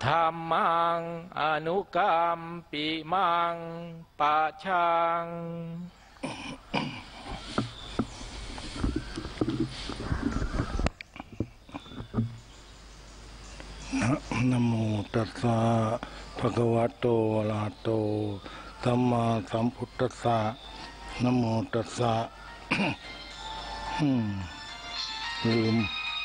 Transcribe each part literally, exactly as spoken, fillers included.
ธัมมังอนุกัมปิมังปะชังนะโมตัสสะภะคะวะโตอะระหะโตสัมมาสัมพุทธัสสะนะโมตัสสะ ลืม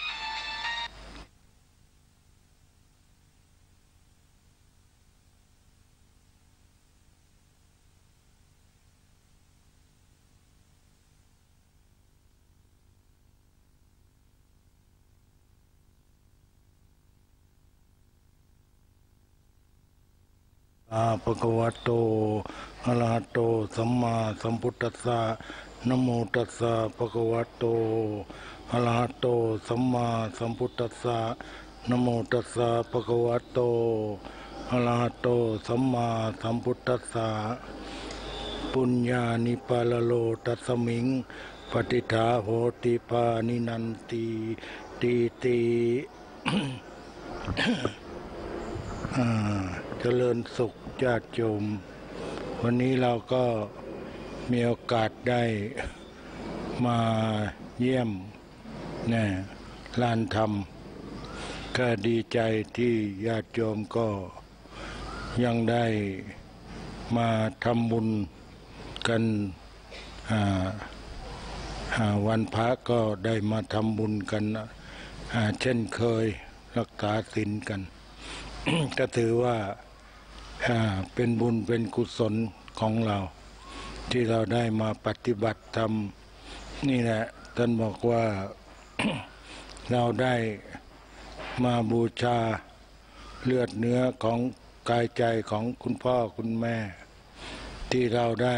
อาภะคะวะโตอะระหะโตสัมมาสัมพุทธัสสะนะโมตัสสะภะคะวะโตอะระหะโตสัมมาสัมพุทธัสสะนะโมตัสสะภะคะวะโตอะระหะโตสัมมาสัมพุทธัสสะปุญญานิปาลโลตัสสมิงปฏิทาโหติปานินันติตีติเจริญสุขญาติโยมวันนี้เราก็มีโอกาสได้มาเยี่ยมเนี่ยลานธรรมก็ดีใจที่ญาติโยมก็ยังได้มาทำบุญกันวันพระก็ได้มาทำบุญกันเช่นเคยรักษาศีลกัน ก็ถือว่าเป็นบุญเป็นกุศลของเราที่เราได้มาปฏิบัติธรรมนี่แหละท่านบอกว่า เราได้มาบูชาเลือดเนื้อของกายใจของคุณพ่อคุณแม่ ที่เราได้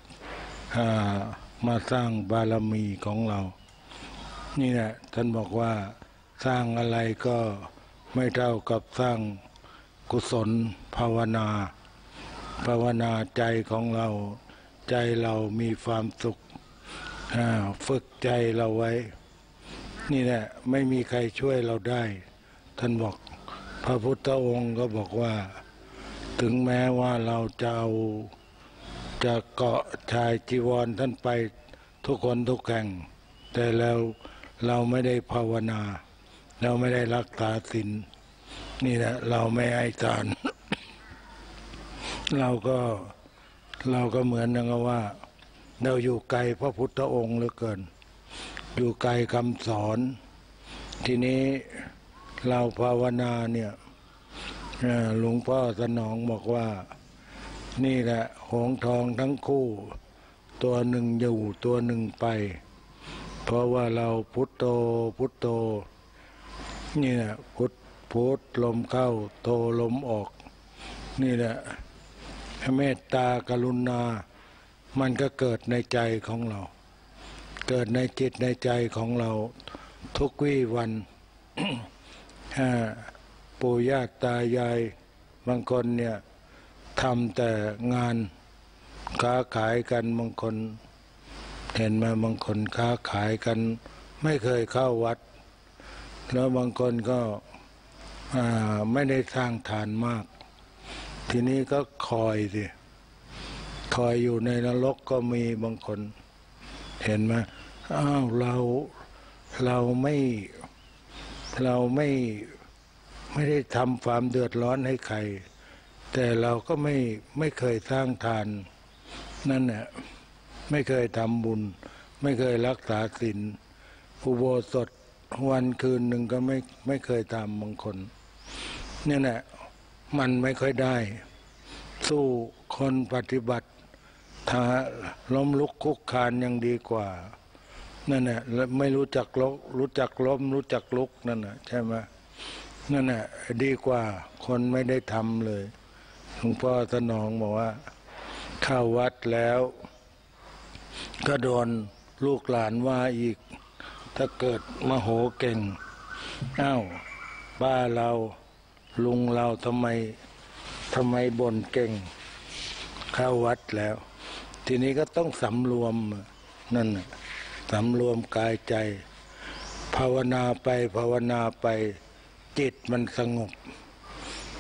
มาสร้างบารมีของเรานี่แหละท่านบอกว่าสร้างอะไรก็ไม่เท่ากับสร้างกุศลภาวนาภาวนาใจของเราใจเรามีความสุขฝึกใจเราไว้นี่แหละไม่มีใครช่วยเราได้ท่านบอกพระพุทธองค์ก็บอกว่าถึงแม้ว่าเราจะเอาจะเกาะชายจีวรท่านไปทุกคนทุกแห่งแต่แล้วเราไม่ได้ภาวนาเราไม่ได้รักษาศีลนี่แหละเราไม่ให้ทาน เราก็เราก็เหมือนอย่างว่าเราอยู่ไกลพระพุทธองค์เหลือเกินอยู่ไกลคำสอนทีนี้เราภาวนาเนี่ยหลวงพ่อสนองบอกว่านี่แหละหงส์ทองทั้งคู่ตัวหนึ่งอยู่ตัวหนึ่งไปเพราะว่าเราพุทโธพุทโธนี่แหละพุทพุทลมเข้าโธลมออกนี่แหละเมตตากรุณามันก็เกิดในใจของเราเกิดในจิตในใจของเราทุกวี่วัน ปู่ย่าตายายบางคนเนี่ยทำแต่งานค้าขายกันบางคนเห็นไหมบางคนค้าขายกันไม่เคยเข้าวัดแล้วบางคนก็ไม่ได้สร้างฐานมากทีนี้ก็คอยสิคอยอยู่ในนรกก็มีบางคนเห็นไหมอ้าวเราเราไม่เราไม่ไม่ได้ทำความเดือดร้อนให้ใครแต่เราก็ไม่ไม่เคยสร้างทานนั่นแหละไม่เคยทำบุญไม่เคยรักษาศีลอุโบสถวันคืนหนึ่งก็ไม่ไม่เคยทำบางคนเนี่ยแหละมันไม่ค่อยได้สู้คนปฏิบัติถ้าล้มลุกคุกคานยังดีกว่านั่นแหละไม่รู้จักล้มรู้จักล้มรู้จักลุกนั่นแหละใช่ไหมนั่นแหละดีกว่าคนไม่ได้ทำเลยหลวงพ่อสนองบอกว่าเข้าวัดแล้วก็โดนลูกหลานว่าอีกถ้าเกิดมโหเก่งอ้าวป้าเราลุงเราทำไมทำไมบ่นเก่งเข้าวัดแล้วทีนี้ก็ต้องสำรวมนั่นสำรวมกายใจภาวนาไปภาวนาไปจิตมันสงบพ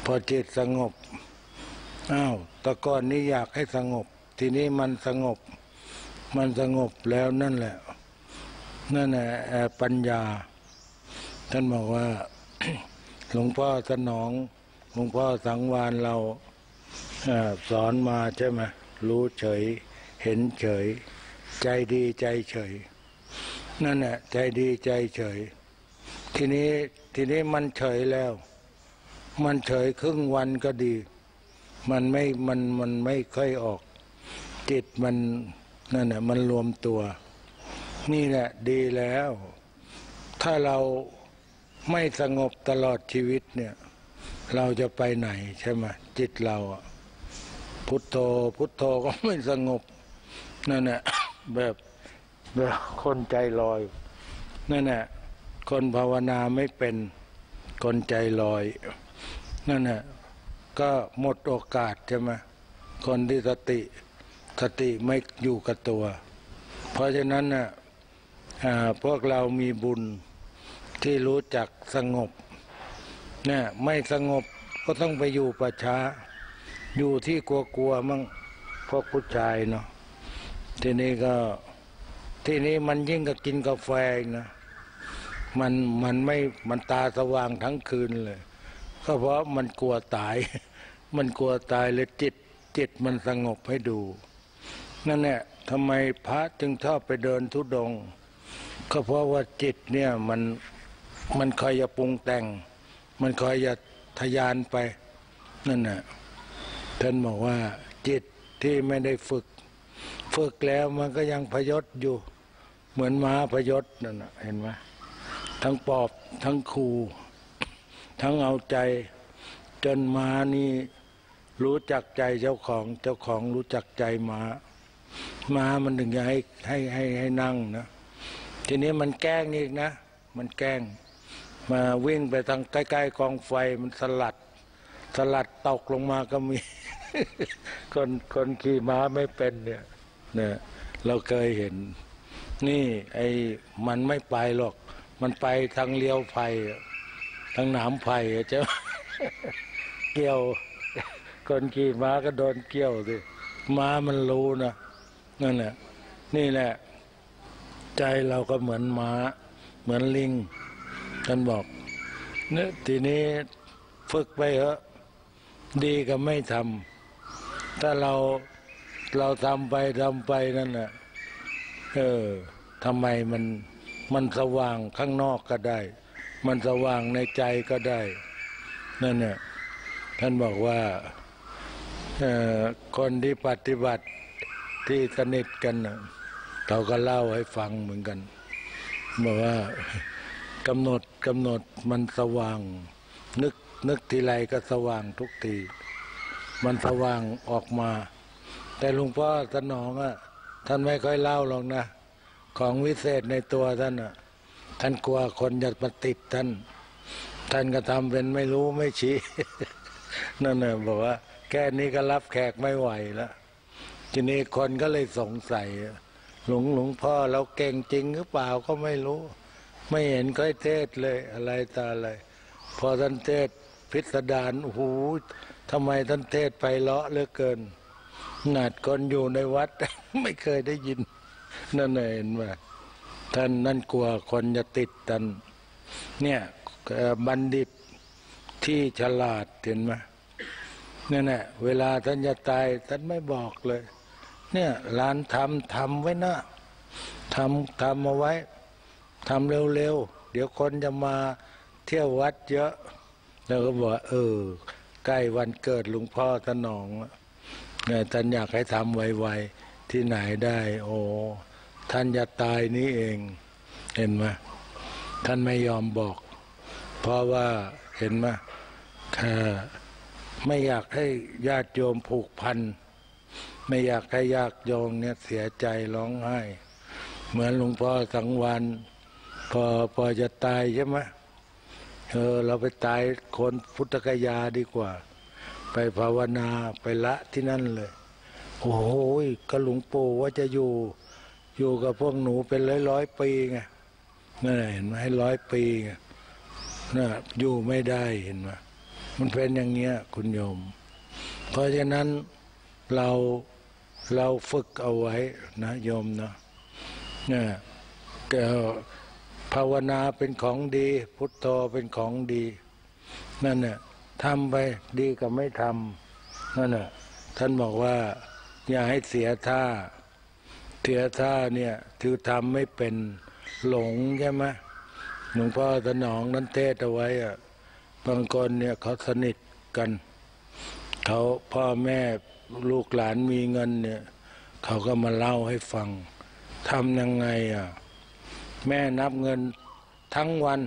พอจิตสงบอ้าวแต่ก่อนนี้อยากให้สงบทีนี้มันสงบมันสงบแล้วนั่นแหละนั่นแหละปัญญาท่านบอกว่า หลวงพ่อสนองหลวงพ่อสังวานเราสอนมาใช่ไหมรู้เฉยเห็นเฉยใจดีใจเฉยนั่นแหละใจดีใจเฉยทีนี้ทีนี้มันเฉยแล้วมันเฉยครึ่งวันก็ดีมันไม่มันมันไม่ค่อยออกจิตมันนั่นแหละมันรวมตัวนี่แหละดีแล้วถ้าเราไม่สงบตลอดชีวิตเนี่ยเราจะไปไหนใช่ไหมจิตเราพุทโธพุทโธก็ไม่สงบนั่นแหละแบบแบบคนใจลอยนั่นแหละคนภาวนาไม่เป็นคนใจลอยนั่นแหละก็หมดโอกาสใช่ไหมคนที่สติสติไม่อยู่กับตัวเพราะฉะนั้นน่ะพวกเรามีบุญที่รู้จักสงบเนี่ยไม่สงบก็ต้องไปอยู่ป่าช้าอยู่ที่กลัวๆมั่งพวกผู้ชายเนาะทีนี้ก็ทีนี้มันยิ่งกับกินกาแฟนะมันมันไม่มันตาสว่างทั้งคืนเลยก็เพราะมันกลัวตายมันกลัวตายเลยจิตจิตมันสงบให้ดูนั่นแหละทำไมพระจึงชอบไปเดินธุดงค์ก็เพราะว่าจิตเนี่ยมันมันคอยจะปรุงแต่งมันคอยจะทะยานไปนั่นน่ะท่านบอกว่าจิตที่ไม่ได้ฝึกฝึกแล้วมันก็ยังพยศอยู่เหมือนม้าพยศนั่นน่ะเห็นไหมทั้งปอบทั้งขู่ทั้งเอาใจจนม้านี่รู้จักใจเจ้าของเจ้าของรู้จักใจม้าม้ามันถึงจะให้ให้ให้ให้นั่งนะทีนี้มันแกล้งอีกนะมันแกล้งมาวิ่งไปทางใกล้ๆกองไฟมันสลัดสลัดตกลงมาก็มี คนคนขี่ม้าไม่เป็นเนี่ยเนี่ยเราเคยเห็นนี่ไอ้มันไม่ไปหรอกมันไปทางเลี้ยวไฟทางหนามไผ่เจ้า เกี่ยวคนขี่ม้าก็โดนเกี่ยวสิม้ามันรู้นะนั่นแหละนี่แหละใจเราก็เหมือนม้าเหมือนลิงท่านบอกเนี่ยทีนี้ฝึกไปเถอะดีก็ไม่ทำถ้าเราเราทำไปทำไปนั่นแหละเออทำไมมันมันสว่างข้างนอกก็ได้มันสว่างในใจก็ได้นั่นเนี่ยท่านบอกว่าเอ่อคนที่ปฏิบัติที่สนิทกันเขาก็เล่าให้ฟังเหมือนกันบอกว่ากำหนดกำหนดมันสว่างนึกนึกทีไรก็สว่างทุกทีมันสว่างออกมาแต่หลวงพ่อสนองอ่ะท่านไม่ค่อยเล่าหรอกนะของวิเศษในตัวท่านอ่ะท่านกลัวคนจะมาติดท่านท่านก็ทำเป็นไม่รู้ไม่ชี้ นั่นน่ะบอกว่าแค่นี้ก็รับแขกไม่ไหวแล้วทีนี้คนก็เลยสงสัยหลวงหลวงพ่อเราเก่งจริงหรือเปล่าก็ไม่รู้ไม่เห็นค่อยเทศเลยอะไรตาอะไรพอท่านเทศพิสดารโอ้โหทำไมท่านเทศไปเลาะเหลือเกินหนาดคนอยู่ในวัด ไม่เคยได้ยินนั่นเห็นว่าท่านนั่นกลัวคนจะติดท่านเนี่ยบัณฑิตที่ฉลาดเห็นไหมนั่นแหละเวลาท่านจะตายท่านไม่บอกเลยเนี่ยลานทำทำไว้นะทำทำเอาไว้ทำเร็วๆเดี๋ยวคนจะมาเที่ยววัดเยอะแล้วก็บอกเออใกล้วันเกิดหลวงพ่อสนองเนี่ยท่านอยากให้ทำไวๆที่ไหนได้โอ้ท่านจะตายนี้เองเห็นไหมท่านไม่ยอมบอกเพราะว่าเห็นไหมค่ะไม่อยากให้ญาติโยมผูกพันไม่อยากให้ญาติโยมเนี่ยเสียใจร้องไห้เหมือนหลวงพ่อสังวานพอพอจะตายใช่ไหมเออเราไปตายคนพุทธกยาดีกว่าไปภาวนาไปละที่นั่นเลยโอ้โหก็หลวงปู่ว่าจะอยู่อยู่กับพวกหนูเป็นร้อยร้อยปีไงนั่นเห็นไหมให้ร้อยปีไงน่ะอยู่ไม่ได้เห็นไหมมันเป็นอย่างเงี้ยคุณโยมเพราะฉะนั้นเราเราฝึกเอาไว้นะโยมนะเนี่ยแต่ภาวนาเป็นของดีพุทโธเป็นของดีนั่นน่ะทำไปดีกว่าไม่ทำนั่นน่ะท่านบอกว่าอย่าให้เสียท่าเสียท่าเนี่ยคือทำไม่เป็นหลงใช่ไหมหลวงพ่อถนอมนั้นเทศเอาไว้อะบางคนเนี่ยเขาสนิทกันเขาพ่อแม่ลูกหลานมีเงินเนี่ยเขาก็มาเล่าให้ฟังทำยังไงอ่ะแม่นับเงินทั้งวัน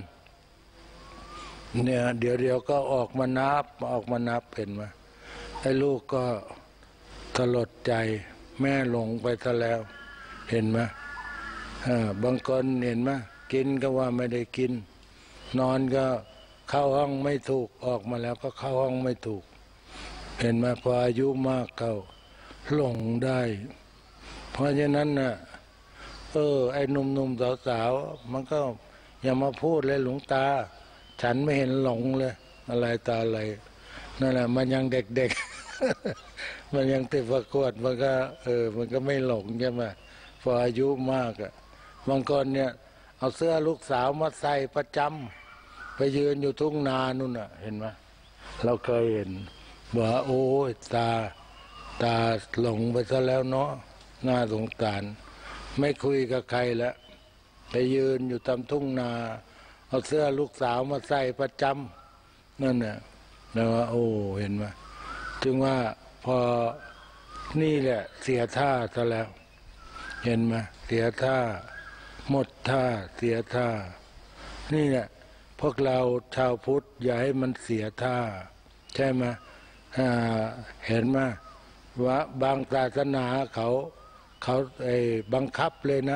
เนี่ยเดี๋ยวเดี๋ยวก็ออกมานับออกมานับเห็นไหมไอ้ลูกก็สลดใจแม่หลงไปซะแล้วเห็นไหมบางคนเห็นไหมกินก็ว่าไม่ได้กินนอนก็เข้าห้องไม่ถูกออกมาแล้วก็เข้าห้องไม่ถูกเห็นไหมพออายุมากเขาหลงได้เพราะฉะนั้นน่ะเออไอ้หนุ่มๆสาวๆมันก็อย่ามาพูดเลยหลวงตาฉันไม่เห็นหลงเลยอะไรตาอะไรนั่นแหละมันยังเด็กๆ มันยังติดประกวดมันก็เออมันก็ไม่หลงใช่ไหมพออายุมากอ่ะบางคนเนี่ยเอาเสื้อลูกสาวมาใส่ประจำไปยืนอยู่ทุ่งนานู่นน่ะเห็นไหมเราเคยเห็นบอกโอ้ยตาตาหลงไปซะแล้วเนาะน่าสงสารไม่คุยกับใครแล้วไปยืนอยู่ตามทุ่งนาเอาเสื้อลูกสาวมาใส่ประจำนั่นน่ะนะว่าโอ้เห็นไหมจึงว่าพอนี่แหละเสียท่าซะแล้วเห็นไหมเสียท่าหมดท่าเสียท่านี่แหละพวกเราชาวพุทธอย่าให้มันเสียท่าใช่ไหมเห็นไหมว่าบางศาสนาเขาเขาไอ้บังคับเลยนะ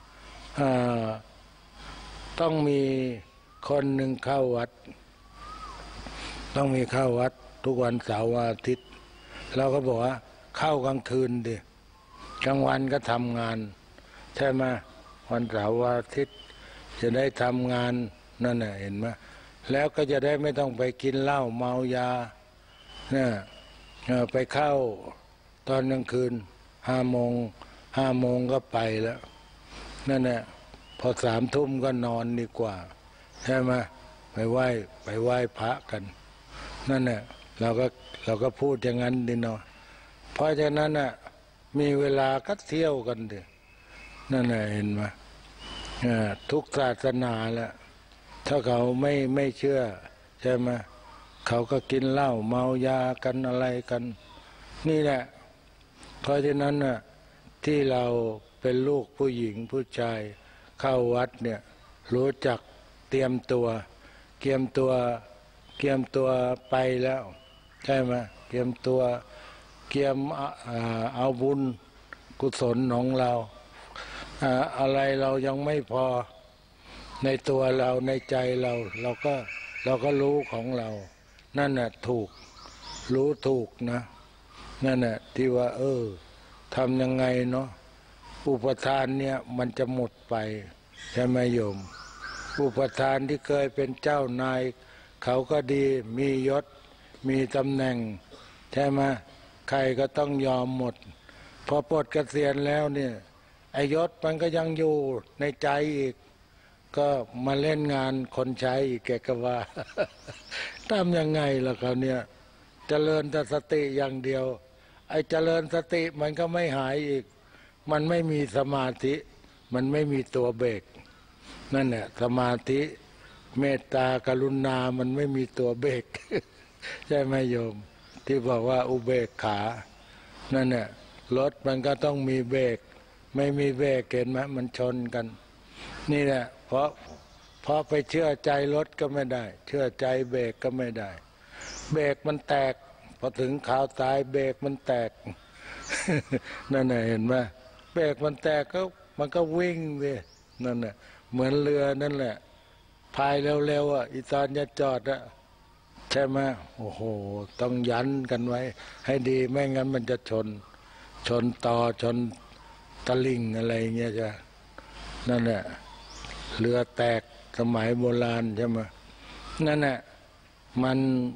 ต้องมีคนหนึ่งเข้าวัดต้องมีเข้าวัดทุกวันเสาร์อาทิตย์เราก็บอกว่าเข้ากลางคืนดิกลางวันก็ทำงานใช่ไหมวันเสาร์อาทิตย์จะได้ทำงานนั่นน่ะเห็นไหมแล้วก็จะได้ไม่ต้องไปกินเหล้าเมายาเนี่ยไปเข้าตอนกลางคืนห้าโมงห้าโมงก็ไปแล้วนั่นแหละพอสามทุ่มก็นอนดีกว่าใช่ไหมไปไหว้ไปไหว้พระกันนั่นแหละเราก็เราก็พูดอย่างนั้นดิเนาะเพราะฉะนั้นน่ะมีเวลาก็เที่ยวกันดินั่นแหละเห็นไหมทุกศาสนาแหละถ้าเขาไม่ไม่เชื่อใช่ไหมเขาก็กินเหล้าเมายากันอะไรกันนี่แหละเพราะฉะนั้นน่ะที่เราเป็นลูกผู้หญิงผู้ชายเข้าวัดเนี่ยรู้จักเตรียมตัวเตรียมตัวเตรียมตัวไปแล้วใช่ไหมเตรียมตัวเตรียมเอาบุญกุศลของเราอะไรเรายังไม่พอในตัวเราในใจเราเราก็เราก็รู้ของเรานั่นน่ะถูกรู้ถูกนะนั่นน่ะที่ว่าเออทำยังไงเนาะอุปทานเนี่ยมันจะหมดไปใช่ไหมโยมอุปทานที่เคยเป็นเจ้านายเขาก็ดีมียศมีตำแหน่งใช่ไหมใครก็ต้องยอมหมดพอปลดเกษียณแล้วเนี่ยไอยศมันก็ยังอยู่ในใจอีกก็มาเล่นงานคนใช้อีกแกก็ว่าทำยังไงล่ะเขาเนี่ยเจริญแต่สติอย่างเดียวไอเจริญสติมันก็ไม่หายอีกมันไม่มีสมาธิมันไม่มีตัวเบรกนั่นแหละสมาธิเมตตากรุณามันไม่มีตัวเบรกใช่ไหมโยมที่บอกว่าอุเบกขานั่นแหละรถมันก็ต้องมีเบรกไม่มีเบรกเห็นไหมมันชนกันนี่แหละเพราะเพราะไปเชื่อใจรถก็ไม่ได้เชื่อใจเบรกก็ไม่ได้เบรกมันแตกพอถึงข่าวตายเบรกมันแตก นั่นแหละเห็นไหมเบรกมันแตกก็มันก็วิ่งเลยนั่นแหละเหมือนเรือนั่นแหละพายเร็วๆอ่ะอีตอนจะจอดอ่ะใช่ไหมโอ้โหต้องยันกันไว้ให้ดีไม่งั้นมันจะชนชนต่อชนตะลิ่งอะไรเงี้ยจ้ะนั่นแหละเรือแตกสมัยโบราณใช่ไหมนั่นแหละมัน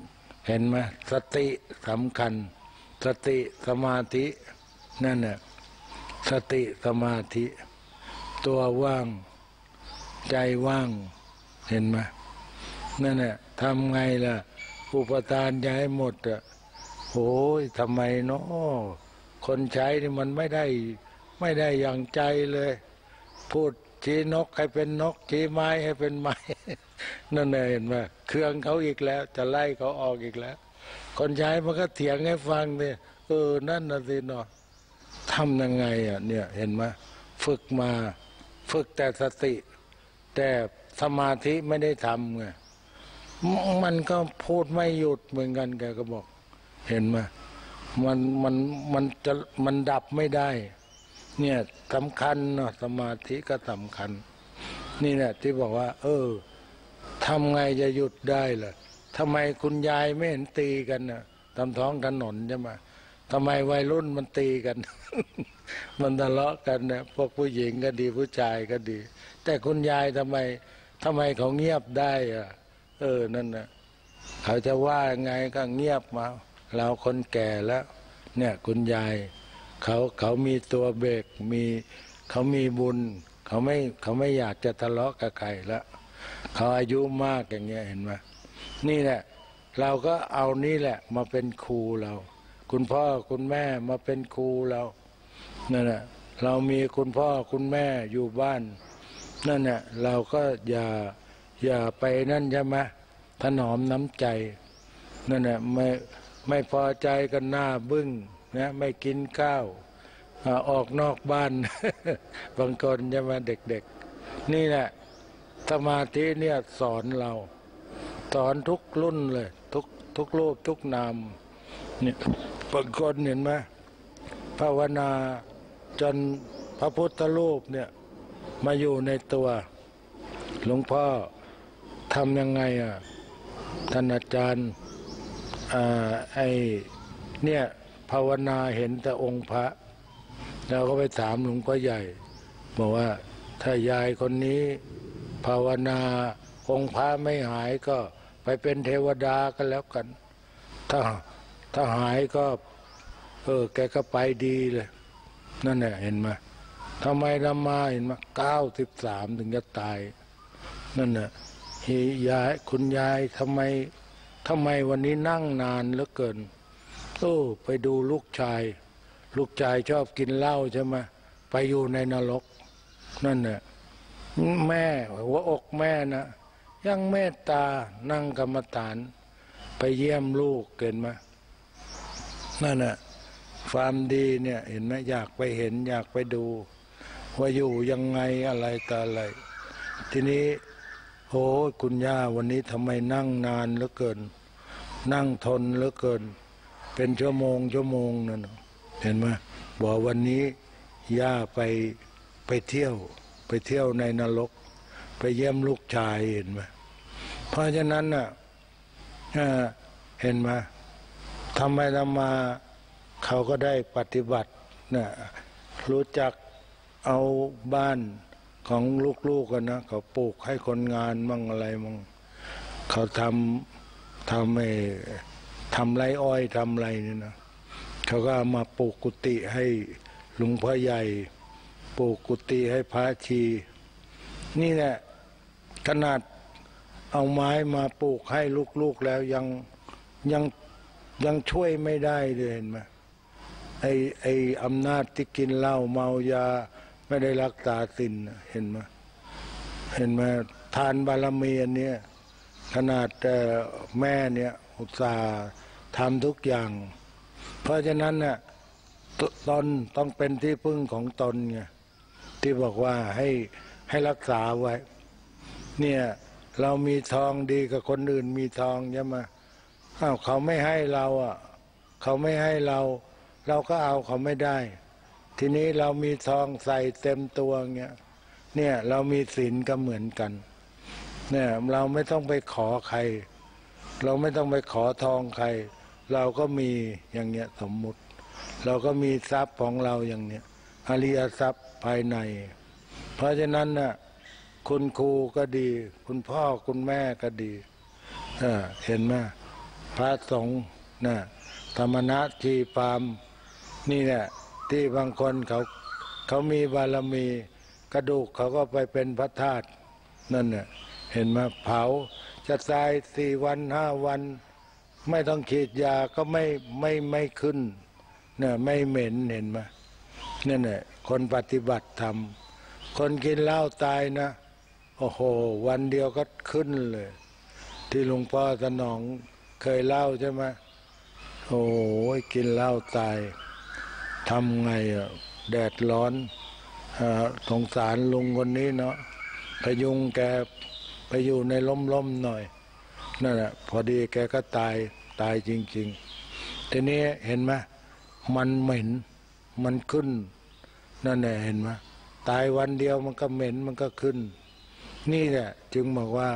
เห็นไหมสติสำคัญสติสมาธินั่นน่ะสติสมาธิตัวว่างใจว่างเห็นไหมนั่นน่ะทำไงล่ะอุปทานย้ายหมดอ่ะโอ้ยทำไมเนาะคนใช้นี่มันไม่ได้ไม่ได้อย่างใจเลยพูดชี้นกให้เป็นนกชี้ไม้ให้เป็นไม้ นั่นเห็นไหมเครื่องเขาอีกแล้วจะไล่เขาออกอีกแล้วคนใช้มันก็เถียงให้ฟังเนี่ยเออนั่นน่ะสิเนาะทำยังไงอ่ะเนี่ยเห็นไหมฝึกมาฝึกแต่สติแต่สมาธิไม่ได้ทำไงมันก็พูดไม่หยุดเหมือนกันแกก็บอกเห็นไหมมันมันมันจะมันดับไม่ได้เนี่ยสำคัญเนาะสมาธิก็สำคัญนี่แหละที่บอกว่าเออทำไงจะหยุดได้ล่ะทำไมคุณยายไม่เห็นตีกันน่ะตามท้องถนนใช่ไหมทำไมวัยรุ่นมันตีกัน มันทะเลาะกันเนี่ยพวกผู้หญิงก็ดีผู้ชายก็ดี แต่คุณยายทำไมทำไมเขาเงียบได้อ่ะเออนั่นน่ะเขาจะว่าไงก็เงียบมาเราคนแก่แล้วเนี่ยคุณยายเขาเขามีตัวเบรกมีเขามีบุญเขาไม่เขาไม่อยากจะทะเลาะกับใครแล้วเขาอายุมากอย่างเงี้ยเห็นไหมนี่แหละเราก็เอานี่แหละมาเป็นครูเราคุณพ่อคุณแม่มาเป็นครูเรานั่นแหละเรามีคุณพ่อคุณแม่อยู่บ้านนั่นแหละเราก็อย่าอย่าไปนั่นใช่ไหมถนอมน้ำใจนั่นแหละไม่ไม่พอใจกันหน้าบึ้งนะไม่กินข้าวออกนอกบ้าน บางคนใช่ไหมเด็กๆนี่แหละสมาธิเนี่ยสอนเราสอนทุกรุ่นเลยทุกทุกรูปทุกนามเนี่ยบางคนเห็นไหมภาวนาจนพระพุทธรูปเนี่ยมาอยู่ในตัวหลวงพ่อทำยังไงอ่ะท่านอาจารย์อ่าไอเนี่ยภาวนาเห็นแต่องค์พระเราก็ไปถามหลวงพ่อใหญ่บอกว่าถ้ายายคนนี้ภาวนาองค์พระไม่หายก็ไปเป็นเทวดากันแล้วกันถ้าถ้าหายก็เออแกก็ไปดีเลยนั่นแหละเห็นไหมทำไมทำมาเห็นไหมเก้าสิบสามถึงจะตายนั่นแหละยายคุณยายทำไมทำไมวันนี้นั่งนานเหลือเกินโอ้ไปดูลูกชายลูกชายชอบกินเหล้าใช่ไหมไปอยู่ในนรกนั่นแหละแม่หัวอกแม่นะยังเมตตานั่งกรรมฐานไปเยี่ยมลูกเห็นไหมนั่นแหละความดีเนี่ยเห็นไหมอยากไปเห็นอยากไปดูว่าอยู่ยังไงอะไรต่ออะไรทีนี้โอ้คุณย่าวันนี้ทำไมนั่งนานเหลือเกินนั่งทนเหลือเกินเป็นชั่วโมงชั่วโมงนั่นเห็นไหมบอกวันนี้ย่าไปไปเที่ยวไปเที่ยวในนรกไปเยี่ยมลูกชายเห็นไหมเพราะฉะนั้นน่ะเห็นไหมทำไมทำมาเขาก็ได้ปฏิบัติน่ะรู้จักเอาบ้านของลูกๆกันนะเขาปลูกให้คนงานมั่งอะไรมั่งเขาทำทำไอ้ทำไรอ้อยทำไรนี่นะเขาก็เอามาปลูกกุฏิให้หลวงพ่อใหญ่ปลูกกุฏิให้พระชีนี่แหละขนาดเอาไม้มาปลูกให้ลูกๆแล้วยังยังยังช่วยไม่ได้เลยเห็นไหมไอ้ไอ้อำนาจที่กินเหล้าเมายาไม่ได้รักษาศีลเห็นไหมเห็นไหมทานบารมีอันนี้ขนาดแม่เนี่ยอุตส่าห์ทำทุกอย่างเพราะฉะนั้นน่ะตนต้องเป็นที่พึ่งของตนไงที่บอกว่าให้ให้รักษาไว้เนี่ยเรามีทองดีกับคนอื่นมีทองใช่ไหมอ้าวเขาไม่ให้เราอ่ะเขาไม่ให้เราเราก็เอาเขาไม่ได้ทีนี้เรามีทองใส่เต็มตัวเงี้ยเนี่ยเรามีศีลก็เหมือนกันเนี่ยเราไม่ต้องไปขอใครเราไม่ต้องไปขอทองใครเราก็มีอย่างเงี้ยสมมุติเราก็มีทรัพย์ของเราอย่างเนี้ยอริยทรัพย์ภายในเพราะฉะนั้นน่ะคุณครูก็ดีคุณพ่อคุณแม่ก็ดีเห็นไหมพระสงฆ์นะธรรมนัสชีพามนี่แหละที่บางคนเขาเขามีบารมีกระดูกเขาก็ไปเป็นพระธาตุนั่นน่ะเห็นไหมเผาจะตายสี่วันห้าวันไม่ต้องฉีดยาก็ไม่ไม่ไม่ขึ้นเนี่ยไม่เหม็นเห็นไหมนั่นแหละคนปฏิบัติธรรมคนกินเหล้าตายนะโอ้โหวันเดียวก็ขึ้นเลยที่หลวงพ่อสนองเคยเล่าใช่ไหมโอ้ยกินเหล้าตายทำไงอ่ะแดดร้อนสงสารลุงคนนี้เนาะพยุงแกไปอยู่ในล้มๆหน่อยนั่นแหละพอดีแกก็ตายตายจริงๆทีนี้เห็นไหมมันเหม็นมันขึ้นนั่นแหละเห็นไหมตายวันเดียวมันก็เหม็นมันก็ขึ้นนี่แหละจึงบอกว่า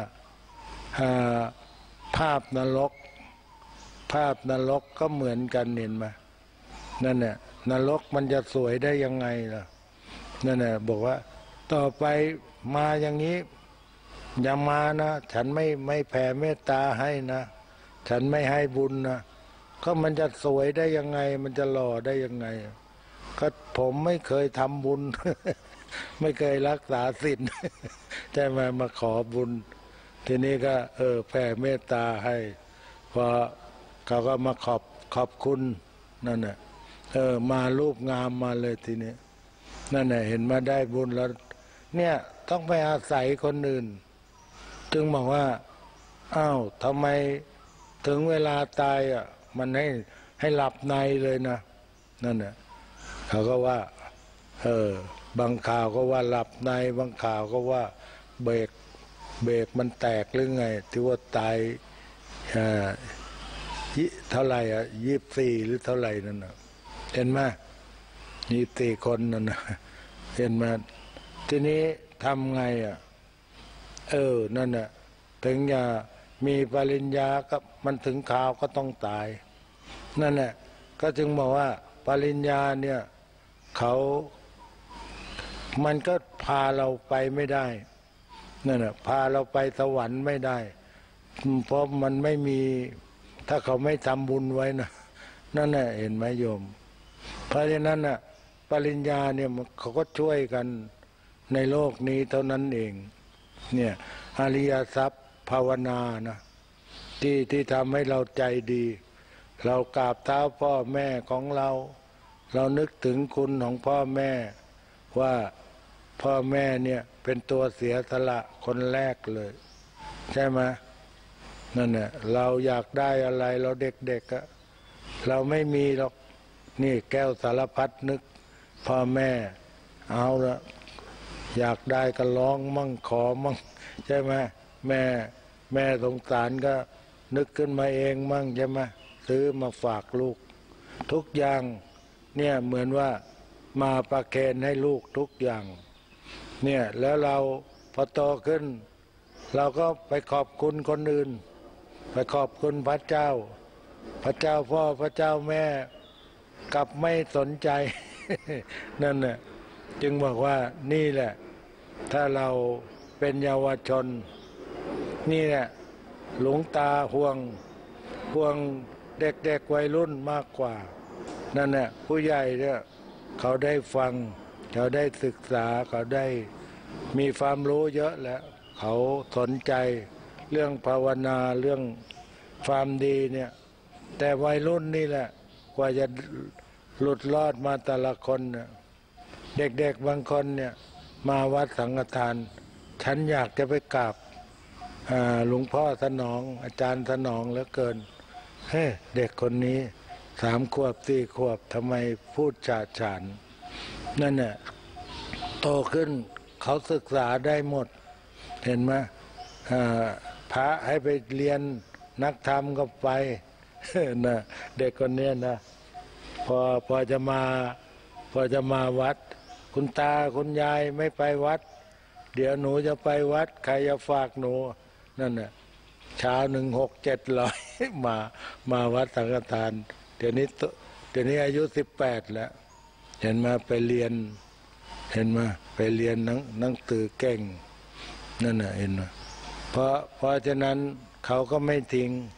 ภาพนรกภาพนรกก็เหมือนกันเห็นไหมนั่นแหละนรกมันจะสวยได้ยังไงล่ะนั่นแหละบอกว่าต่อไปมาอย่างนี้อย่ามานะฉันไม่ไม่แผ่เมตตาให้นะฉันไม่ให้บุญนะก็มันจะสวยได้ยังไงมันจะหล่อได้ยังไงก็ผมไม่เคยทำบุญ ไม่เคยรักษาศีล ใช่ไหมมาขอบุญทีนี้ก็เออแผ่เมตตาให้พอเขาก็มาขอบขอบคุณนั่นแหละเออมารูปงามมาเลยทีนี้นั่นแหละเห็นมาได้บุญแล้วเนี่ยต้องไปอาศัยคนอื่นจึงบอกว่าอ้าวทำไมถึงเวลาตายอ่ะมันให้ให้หลับในเลยนะนั่นแหละเขาก็ว่าเออบางข่าวก็ว่าหลับในบางข่าวก็ว่าเบรกเบรกมันแตกหรือไงที่ว่าตายอ่าเท่าไหร่อ่ะยี่สิบสี่หรือเท่าไหร่นั่นนะเห็นไหมยี่สิบสี่คนนั่นนะเห็นไหมทีนี้ทำไงอ่ะเออนั่นน่ะถึงจะมีปริญญาก็มันถึงข่าวก็ต้องตายนั่นแหละก็จึงบอกว่าปริญญาเนี่ยเขามันก็พาเราไปไม่ได้นั่นน่ะพาเราไปสวรรค์ไม่ได้เพราะมันไม่มีถ้าเขาไม่ทำบุญไว้นะนั่นแหละเห็นไหมโยมเพราะฉะนั้นน่ะปริญญาเนี่ยเขาก็ช่วยกันในโลกนี้เท่านั้นเองเนี่ยอริยทรัพย์ภาวนานะที่ที่ทำให้เราใจดีเรากราบเท้าพ่อแม่ของเราเรานึกถึงคุณของพ่อแม่ว่าพ่อแม่เนี่ยเป็นตัวเสียสละคนแรกเลยใช่ไหมนั่นแหละเราอยากได้อะไรเราเด็กๆอะเราไม่มีหรอกนี่แก้วสารพัดนึกพ่อแม่เอาละอยากได้ก็ร้องมั่งขอมั่งใช่ไหมแม่แม่สงสารก็นึกขึ้นมาเองมั่งใช่ไหมซื้อมาฝากลูกทุกอย่างเนี่ยเหมือนว่ามาประเคนให้ลูกทุกอย่างเนี่ยแล้วเราพอโตขึ้นเราก็ไปขอบคุณคนอื่นไปขอบคุณพระเจ้าพระเจ้าพ่อพระเจ้าแม่กลับไม่สนใจ นั่นน่ะจึงบอกว่านี่แหละถ้าเราเป็นเยาวชนนี่แหละหลวงตาห่วงห่วงเด็กๆวัยรุ่นมากกว่านั่นแหละผู้ใหญ่เนี่ยเขาได้ฟังเขาได้ศึกษาเขาได้มีความรู้เยอะแล้วเขาสนใจเรื่องภาวนาเรื่องความดีเนี่ยแต่วัยรุ่นนี่แหละกว่าจะหลุดรอดมาแต่ละคนเนี่ยเด็กๆบางคนเนี่ยมาวัดสังฆทานฉันอยากจะไปกราบหลวงพ่อสนองอาจารย์สนองเหลือเกินเฮ้เด็กคนนี้สามขวบสี่ขวบทำไมพูดฉาฉานนั่นน่ะโตขึ้นเขาศึกษาได้หมดเห็นไหมพระให้ไปเรียนนักธรรมก็ไปนะเด็กคนนี้นะพอพอจะมาพอจะมาวัดคุณตาคุณยายไม่ไปวัดเดี๋ยวหนูจะไปวัดใครจะฝากหนูนั่นน่ะเช้าหนึ่งหกเจ็ดร้อยมามาวัดสังฆทานเดี๋ยวนี้เดี๋ยวนี้อายุสิบแปดแล้วเห็นมาไปเรียนเห็นมาไปเรียนหนังหนังสือเก่งนั่นน่ะเห็นมาเพราะเพราะฉะนั้นเขาก็ไม่ทิ้ง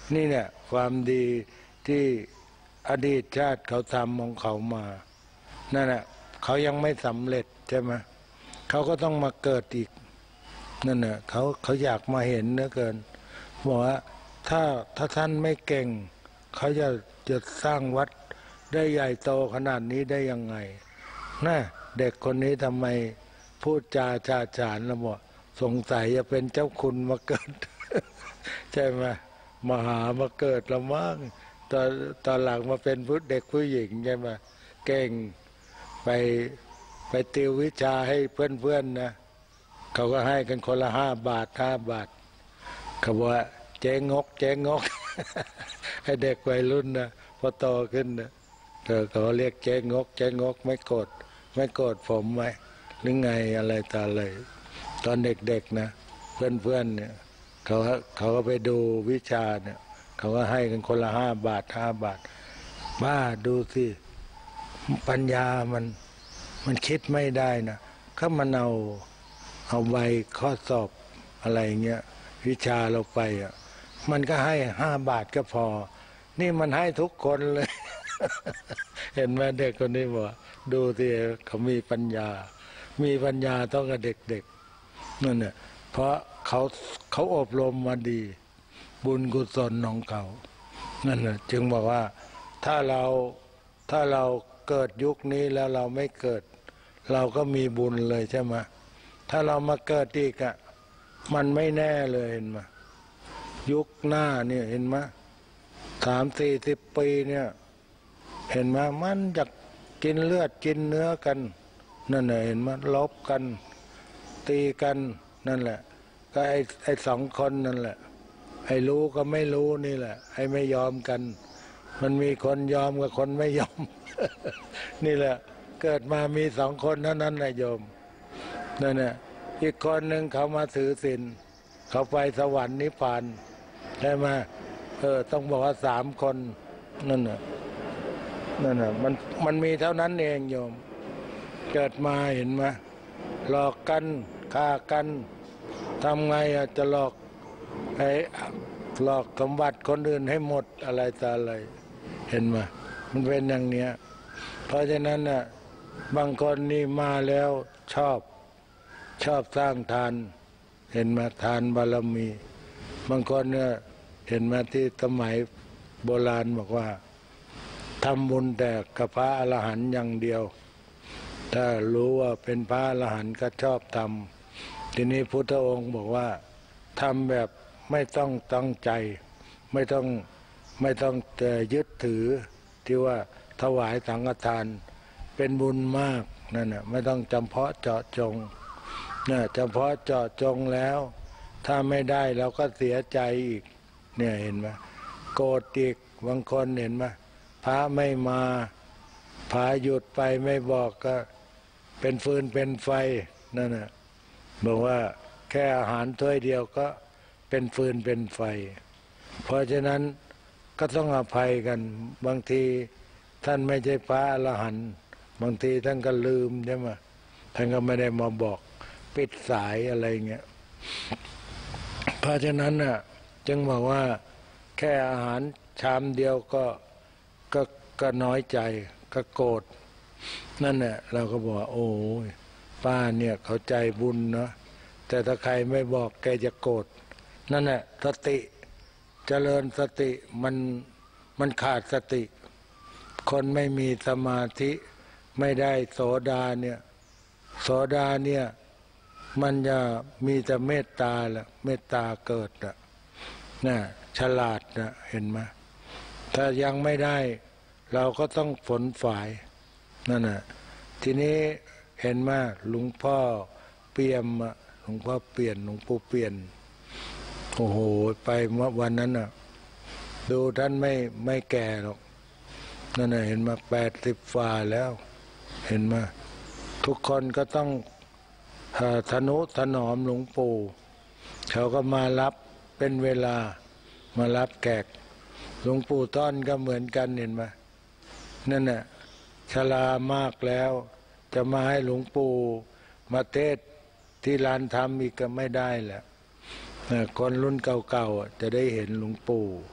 นี่เนี่ยความดีที่อดีตชาติเขาทำของเขามานั่นแหละเขายังไม่สำเร็จใช่ไหมเขาก็ต้องมาเกิดอีกนั่นน่ะเขาเขาอยากมาเห็นเหลือเกินบอกว่าถ้าถ้าท่านไม่เก่งเขาจะจะสร้างวัดได้ใหญ่โตขนาดนี้ได้ยังไงนะเด็กคนนี้ทำไมพูดจาชาฉานแล้วบอกสงสัยจะเป็นเจ้าคุณมาเกิด ใช่ไหมมาหามาเกิดละมั้งตอนตอนหลังมาเป็นผู้เด็กผู้หญิงใช่ไหมเก่งไปไปติววิชาให้เพื่อนๆนะเขาก็ให้กันคนละห้าบาทห้าบาทเขาบอกว่าเจ๊งกเจ๊งก ให้เด็กวัยรุ่นนะพอโตขึ้นนะเธอเขาเรียกเจ๊งกเจ๊งกไม่โกรธไม่โกรธผมไหมหรือไงอะไรตาเลยตอนเด็กๆนะเพื่อนๆเนี่ยเขาเขาก็ไปดูวิชาเนี่ยเขาก็ให้กันคนละห้าบาทห้าบาทบ้าดูสิปัญญามันมันคิดไม่ได้นะถ้ามันเอาเอาใบข้อสอบอะไรเงี้ยวิชาเราไปอ่ะมันก็ให้ห้าบาทก็พอนี่มันให้ทุกคนเลย เห็นไหมเด็กคนนี้บอกดูสิเขามีปัญญามีปัญญาต้องกับเด็กๆนั่นเนี่ยเพราะเขาเขาอบรมมาดีบุญกุศลของเขานั่นน่ะจึงบอกว่าถ้าเราถ้าเราเกิดยุคนี้แล้วเราไม่เกิดเราก็มีบุญเลยใช่ไหมถ้าเรามาเกิดอีกอ่ะมันไม่แน่เลยเห็นไหมยุคหน้าเนี่ยเห็นไหมสามสี่สิบปีเนี่ยเห็นไหมมันจะกินเลือดกินเนื้อกันนั่นแหละเห็นไหมลบกันตีกันนั่นแหละก็ไอ้ไอ้สองคนนั่นแหละไอ้รู้ก็ไม่รู้นี่แหละไอ้ไม่ยอมกันมันมีคนยอมกับคนไม่ยอม นี่แหละเกิดมามีสองคนเท่านั้นนะโยมนั่นแหละอีกคนหนึ่งเขามาถือศีลเขาไปสวรรค์นิพพานใช่ไหมเออต้องบอกว่าสามคนนั่นน่ะนั่นน่ะมันมันมีเท่านั้นเองโยมเกิดมาเห็นไหมหลอกกันฆ่ากันทำไงอ่ะจะหลอกให้หลอกสมบัติคนอื่นให้หมดอะไรต่ออะไรเห็นไหมมันเป็นอย่างเนี้ยเพราะฉะนั้นน่ะบางคนนี่มาแล้วชอบชอบสร้างทานเห็นไหมทานบารมีบางคนเนี่ยเห็นไหมที่สมัยโบราณบอกว่าทำบุญแต่กับพระอรหันต์อย่างเดียวถ้ารู้ว่าเป็นพระอรหันต์ก็ชอบทำทีนี้พุทธองค์บอกว่าทำแบบไม่ต้องตั้งใจไม่ต้องไม่ต้องแต่ยึดถือที่ว่าถวายสังฆทานเป็นบุญมากนั่นน่ะไม่ต้องจำเพาะเจาะจงน่ะเฉพาะเจาะจงแล้วถ้าไม่ได้เราก็เสียใจอีกเนี่ยเห็นไหมโกรธอีกบางคนเห็นไหมพระไม่มาพระหยุดไปไม่บอกก็เป็นฟืนเป็นไฟนั่นน่ะบอกว่าแค่อาหารถ้วยเดียวก็เป็นฟืนเป็นไฟเพราะฉะนั้นก็ต้องอภัยกันบางทีท่านไม่ใช่พระอรหันต์บางทีท่านก็ลืมใช่ไหมท่านก็ไม่ได้มาบอกปิดสายอะไรเงี้ยเพราะฉะนั้นน่ะจึงบอกว่าแค่อาหารชามเดียวก็ก็ก็น้อยใจก็โกรธนั่นแหละเราก็บอกโอ้ยป้าเนี่ยเขาใจบุญเนาะแต่ถ้าใครไม่บอกแกจะโกรธนั่นแหละสติเจริญสติมันมันขาดสติคนไม่มีสมาธิไม่ได้โสดาเนี่ยโสดาเนี่ยมันจะมีแต่เมตตาแหละเมตตาเกิดอ่ะน่ะฉลาดนะเห็นไหมถ้ายังไม่ได้เราก็ต้องฝนฝ่ายนั่นน่ะทีนี้เห็นไหมหลวงพ่อเปี่ยมหลวงพ่อเปลี่ยนหลวงปู่เปลี่ยนโอ้โหไปเมื่อวันนั้นน่ะดูท่านไม่ไม่แก่หรอกนั่นน่ะเห็นมาแปดสิบฝ่าแล้วเห็นไหมทุกคนก็ต้องทนุถนอมหลวงปู่เขาก็มารับเป็นเวลามารับแขกหลวงปู่ต้อนก็เหมือนกันเห็นไหมนั่นน่ะชรามากแล้วจะมาให้หลวงปู่มาเทศที่ลานธรรมอีกก็ไม่ได้แหละคนรุ่นเก่าๆจะได้เห็นหลวงปู่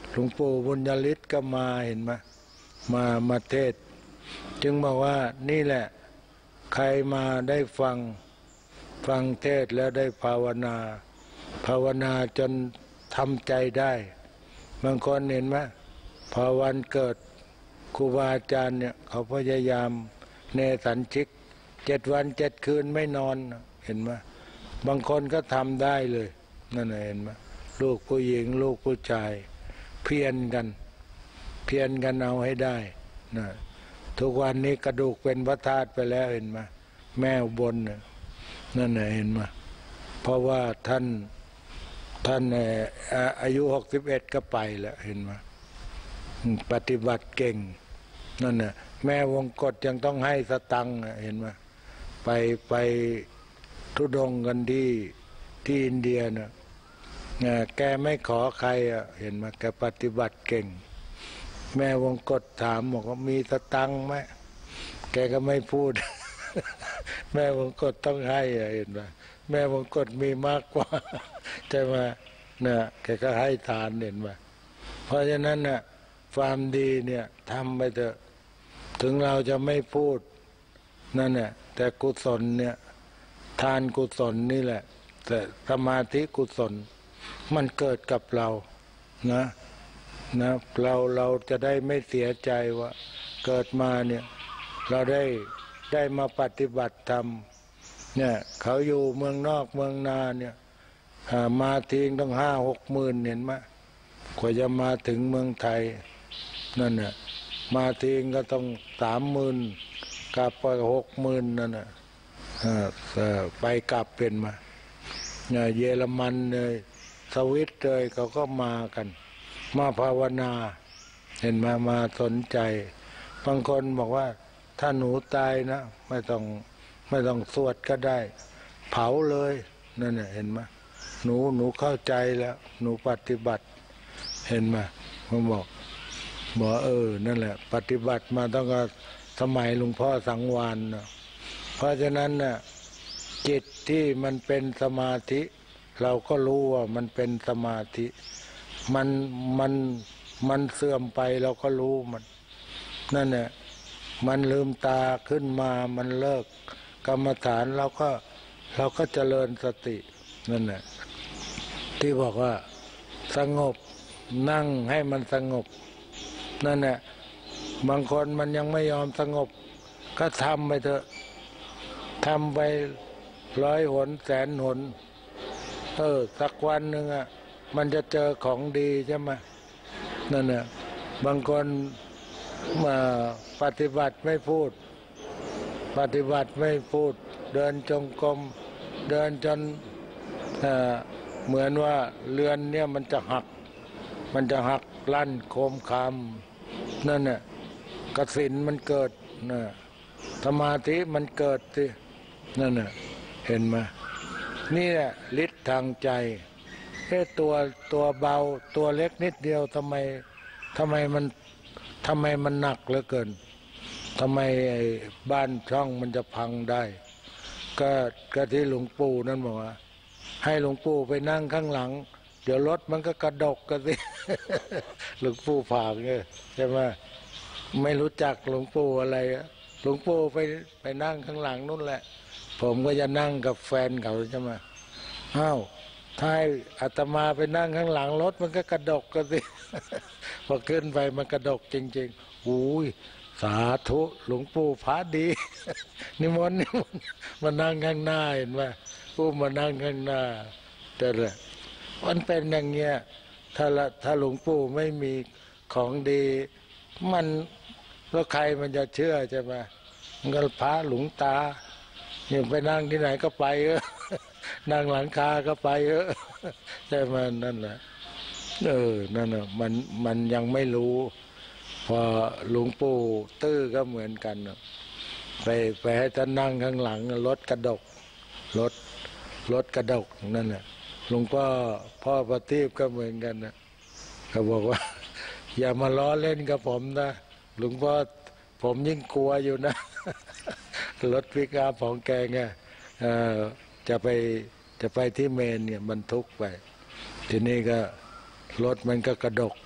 หลวงปู่บุญญฤทธิ์ก็มาเห็นไหมมามาเทศจึงบอกว่านี่แหละใครมาได้ฟังฟังเทศแล้วได้ภาวนาภาวนาจนทำใจได้บางคนเห็นไหมพอวันเกิดครูบาอาจารย์เนี่ยเขาพยายามเนสัญชิกเจ็ดวันเจ็ดคืนไม่นอนเห็นไหมบางคนก็ทำได้เลยนั่นเห็นไหมลูกผู้หญิงลูกผู้ชายเพียรกันเพียรกันเอาให้ได้นะทุกวันนี้กระดูกเป็นพระธาตุไปแล้วเห็นไหมแม่อุบลน่ะนั่นน่ะเห็นไหมเพราะว่าท่านท่านอายุหกสิบเอ็ดก็ไปแล้วเห็นไหมปฏิบัติเก่งนั่นน่ะแม่วงกฏยังต้องให้สตังค์เห็นไหมไปไปทุดงกันที่ที่อินเดียนะแกไม่ขอใครอ่ะเห็นไหมแกปฏิบัติเก่งแม่วงกฏถามบอกว่ามีสตังค์ไหมแกก็ไม่พูด แม่วงกฏต้องให้อ่ะเห็นไหมแม่วงกฏมีมากกว่าใช่ไหมเนี่ยแกก็ให้ทานเห็นไหมเพราะฉะนั้นน่ะความดีเนี่ยทำไปเถอะถึงเราจะไม่พูดนั่นแหละแต่กุศลเนี่ยทานกุศลนี่แหละแต่สมาธิกุศลมันเกิดกับเรานะนะเราเราจะได้ไม่เสียใจว่าเกิดมาเนี่ยเราได้ได้มาปฏิบัติธรรมเนี่ยเขาอยู่เมืองนอกเมืองนาเนี่ยมาทิ้งต้องห้าหกหมื่นเห็นไหมกว่าจะมาถึงเมืองไทยนั่นน่ะมาทิ้งก็ต้องสามหมื่นกลับไปหกหมื่นนั่นน่ะไปกลับเป็นมาเนี่ยเยอรมันเลยสวิตเลยเขาก็มากันมาภาวนาเห็นมามาสนใจบางคนบอกว่าถ้าหนูตายนะไม่ต้องไม่ต้องสวดก็ได้เผาเลยนั่นน่ะเห็นไหมหนูหนูเข้าใจแล้วหนูปฏิบัติเห็นไหมผมบอกบอกเออนั่นแหละปฏิบัติมาตั้งแต่สมัยหลวงพ่อสังวาลนะเพราะฉะนั้นน่ะจิตที่มันเป็นสมาธิเราก็รู้ว่ามันเป็นสมาธิมันมันมันเสื่อมไปเราก็รู้มันนั่นแหละมันลืมตาขึ้นมามันเลิกกรรมฐานเราก็เราก็เจริญสตินั่นแหละที่บอกว่าสงบนั่งให้มันสงบนั่นแหละบางคนมันยังไม่ยอมสงบก็ทำไปเถอะทำไปร้อยหนแสนหนเออสักวันหนึ่งอ่ะมันจะเจอของดีใช่ไหมนั่นน่ะบางคนมาปฏิบัติไม่พูดปฏิบัติไม่พูดเดินจงกรมเดินจนเอ่อเหมือนว่าเรือนเนี่ยมันจะหักมันจะหักลั่นโคมคำนั่นน่ะกสินมันเกิดน่ะสมาธิมันเกิดสินั่นน่ะเห็นไหมนี่แหละฤทธิ์ทางใจแค่ตัวตัวเบาตัวเล็กนิดเดียวทำไมทำไมมันทำไมมันหนักเหลือเกินทำไมไอ้บ้านช่องมันจะพังได้ก็ก็ที่หลวงปู่นั่นบอกว่าให้หลวงปู่ไปนั่งข้างหลังเดี๋ยวรถมันก็กระดกกันสิ หลวงปู่ฝากเนี่ยใช่ไหมไม่รู้จักหลวงปู่อะไรหลวงปู่ไปไปนั่งข้างหลังนู่นแหละผมก็จะนั่งกับแฟนเขาใช่ไหมอ้าวถ้าอาตมาไปนั่งข้างหลังรถมันก็กระดกกันสิ พอขึ้นไปมันกระดกจริงๆอุ้ยสาธุหลวงปู่พระดี นิมนต์นิมนต์มานั่งข้างหน้าเห็นไหมผู้มานั่งข้างหน้าแต่ละมันเป็นอย่างเงี้ยถ้าละถ้าหลวงปู่ไม่มีของดีมันแล้วใครมันจะเชื่อใช่ไหมมันก็พระหลวงตาเนี่ยไปนั่งที่ไหนก็ไปเออ นั่งหลังคาก็ไปเออ ใช่ไหมนั่นแหละเออนั่นน่ะมันมันยังไม่รู้พอหลวงปู่ตื้อก็เหมือนกันไปไปให้ท่านนั่งข้างหลังรถกระดกรถรถกระดกนั่นแหละหลวงพ่อพ่อประทีปก็เหมือนกันนะเขาบอกว่า อย่ามาล้อเล่นกับผมนะหลวงพ่อผมยิ่งกลัวอยู่นะ รถพิกาของแกไงจะไปจะไปที่เมนเนี่ยมันทุกไปทีนี้ก็รถมันก็กระดก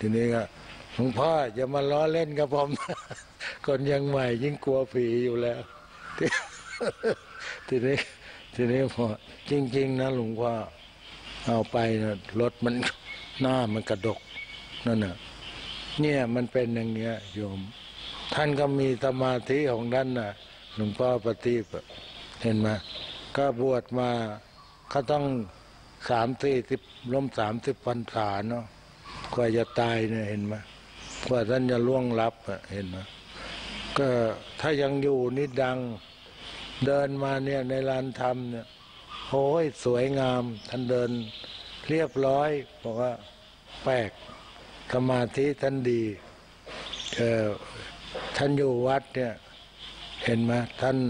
ทีนี้ก็หลวงพ่ออย่ามาล้อเล่นกับผม คนยังใหม่ยิ่งกลัวผีอยู่แล้ว ทีนี้ทีนี้พอจริงๆนะหลวงพ่อเอาไปนะรถมันหน้ามันกระดกนั่นน่ะเนี่ยมันเป็นอย่างเนี้ยโยมท่านก็มีสมาธิของท่านน่ะหลวงพ่อปฏิปเห็นไหมก็บวชมาเขาต้องสามสี่สิบล้มสามสิบพรรษาเนาะกว่าจะตายเนี่ยเห็นไหมกว่าท่านจะล่วงลับเห็นไหมก็ถ้ายังอยู่นี่ดังเดินมาเนี่ยในลานธรรมเนี่ยโอ้ยสวยงามท่านเดินเรียบร้อยบอกว่าแปลกสมาธิท่านดีเออท่านอยู่วัดเนี่ยเห็นไหมท่าน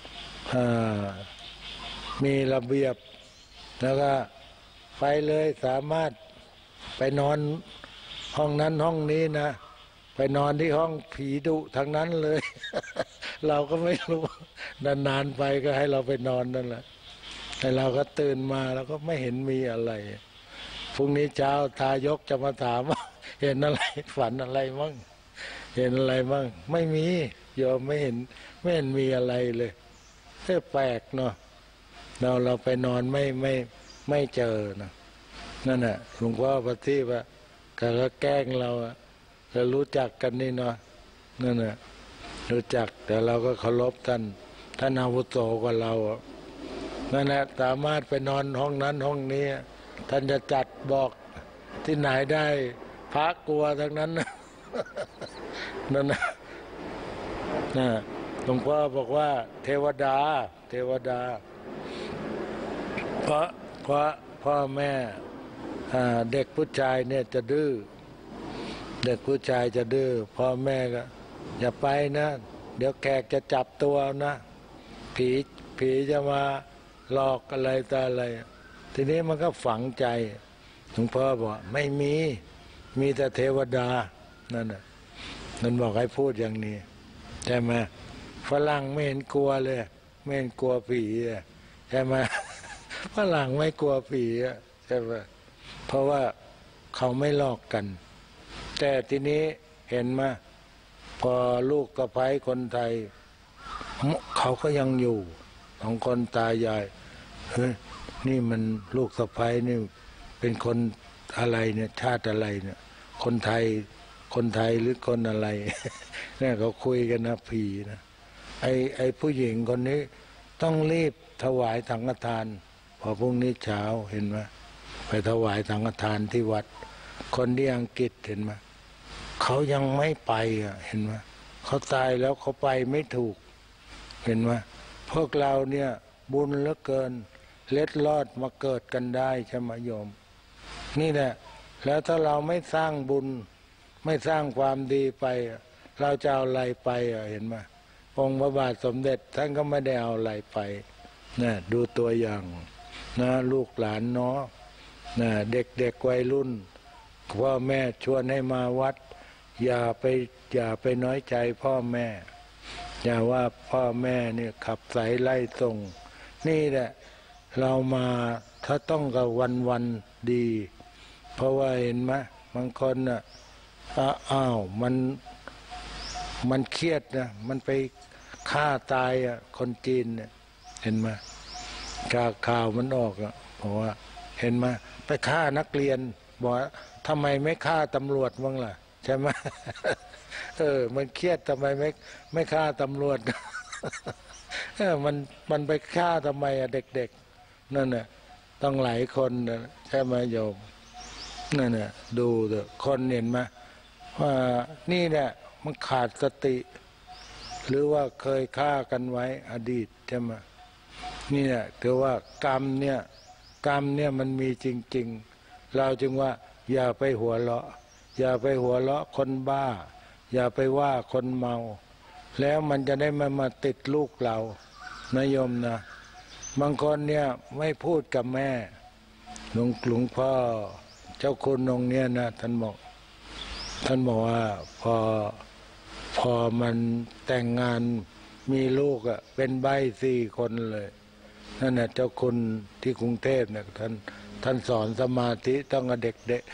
มีระเบียบแล้วก็ไปเลยสามารถไปนอนห้องนั้นห้องนี้นะไปนอนที่ห้องผีดุทั้งนั้นเลย เราก็ไม่รู้นานๆไปก็ให้เราไปนอนนั่นแหละแต่เราก็ตื่นมาแล้วก็ไม่เห็นมีอะไรพรุ่งนี้เช้าทายกจะมาถามว่าเห็นอะไรฝันอะไรมั่งเห็นอะไรมั่งไม่มีโยมไม่เห็นไม่เห็นมีอะไรเลยแปลกเนาะเราเราไปนอนไม่ไม่ไม่เจอนะนั่นแหละหลวงพ่อปฏิบัติก็แกล้งเราเรารู้จักกันนี่เนาะนั่นแหละรู้จักแต่เราก็เคารพท่านท่านอาวุโสกว่าเรานั่นแหละสามารถไปนอนห้องนั้นห้องนี้ท่านจะจัดบอกที่ไหนได้พระกลัวทั้งนั้นนั่นนะนะหลวงพ่อบอกว่าเทวดาเทวดาเพราะเพราะพ่อแม่เด็กผู้ชายเนี่ยจะดื้อเด็กผู้ชายจะดื้อพ่อแม่ก็อย่าไปนะเดี๋ยวแขกจะจับตัวนะผีผีจะมาหลอกอะไรต่ออะไรทีนี้มันก็ฝังใจหลวงพ่อบอกไม่มีมีแต่เทวดานั่นน่ะนั่นบอกให้พูดอย่างนี้ใช่ไหมฝรั่งไม่เห็นกลัวเลยไม่เห็นกลัวผีใช่ไหมฝรั่งไม่กลัวผีใช่ไหมเพราะว่าเขาไม่หลอกกันแต่ทีนี้เห็นไหมพอลูกกระไพคนไทยเขาก็ยังอยู่ของคนตายายเฮ้ยนี่มันลูกสะใภ้นี่เป็นคนอะไรเนี่ยชาติอะไรเนี่ยคนไทยคนไทยหรือคนอะไรเนี่ยเขาคุยกันนะผีนะไอ้ไอ้ผู้หญิงคนนี้ต้องรีบถวายสังฆทานพอพรุ่งนี้เช้าเห็นไหมไปถวายสังฆทานที่วัดคนที่อังกฤษเห็นไหมเขายังไม่ไปอ่ะเห็นไหมเขาตายแล้วเขาไปไม่ถูกเห็นไหมพวกเราเนี่ยบุญเหลือเกินเล็ดลอดมาเกิดกันได้ใช่ไหมโยมนี่แหละแล้วถ้าเราไม่สร้างบุญไม่สร้างความดีไปเราจะเอาอะไรไปเห็นไหมองค์พระบาทสมเด็จท่านก็ไม่ได้เอาอะไรไปนะดูตัวอย่างนะลูกหลานเนาะนะเด็กๆวัยรุ่นพ่อแม่ชวนให้มาวัดอย่าไปอย่าไปน้อยใจพ่อแม่อย่าว่าพ่อแม่เนี่ยขับสายไล่ส่งนี่แหละเรามาถ้าต้องกับวันวันดีเพราะว่าเห็นไหมบางคนน่ะอ้าวมันมันเครียดนะมันไปฆ่าตายอ่ะคนจีนเนี่ยเห็นไหมจากข่าวมันออกอ่ะเพราะว่าเห็นไหมไปฆ่านักเรียนบอกทำไมไม่ฆ่าตำรวจบ้างล่ะใช่ไหมเออมันเครียดทำไมไม่ไม่ฆ่าตำรวจ เออมันมันไปฆ่าทำไมอ่ะเด็กๆนั่นน่ะต้องหลายคนนะใช่ไหมโยมนั่นน่ะดูเถอะคนเห็นไหมว่านี่แหละมันขาดสติหรือว่าเคยฆ่ากันไว้อดีตใช่ไหมนี่แหละถือว่ากรรมเนี่ยกรรมเนี่ยมันมีจริงๆเราจึงว่าอย่าไปหัวเราะอย่าไปหัวเราะคนบ้าอย่าไปว่าคนเมาแล้วมันจะได้ไม่มาติดลูกเรานะโยมนะบางคนเนี่ยไม่พูดกับแม่หลวงหลวงพ่อเจ้าคุณองค์เนี้ยนะท่านบอกท่านบอกว่าพอพอมันแต่งงานมีลูกอ่ะเป็นใบสี่คนเลยนั่นน่ะเจ้าคุณที่กรุงเทพเนี่ยท่านท่านสอนสมาธิต้องกับเด็กเด็ก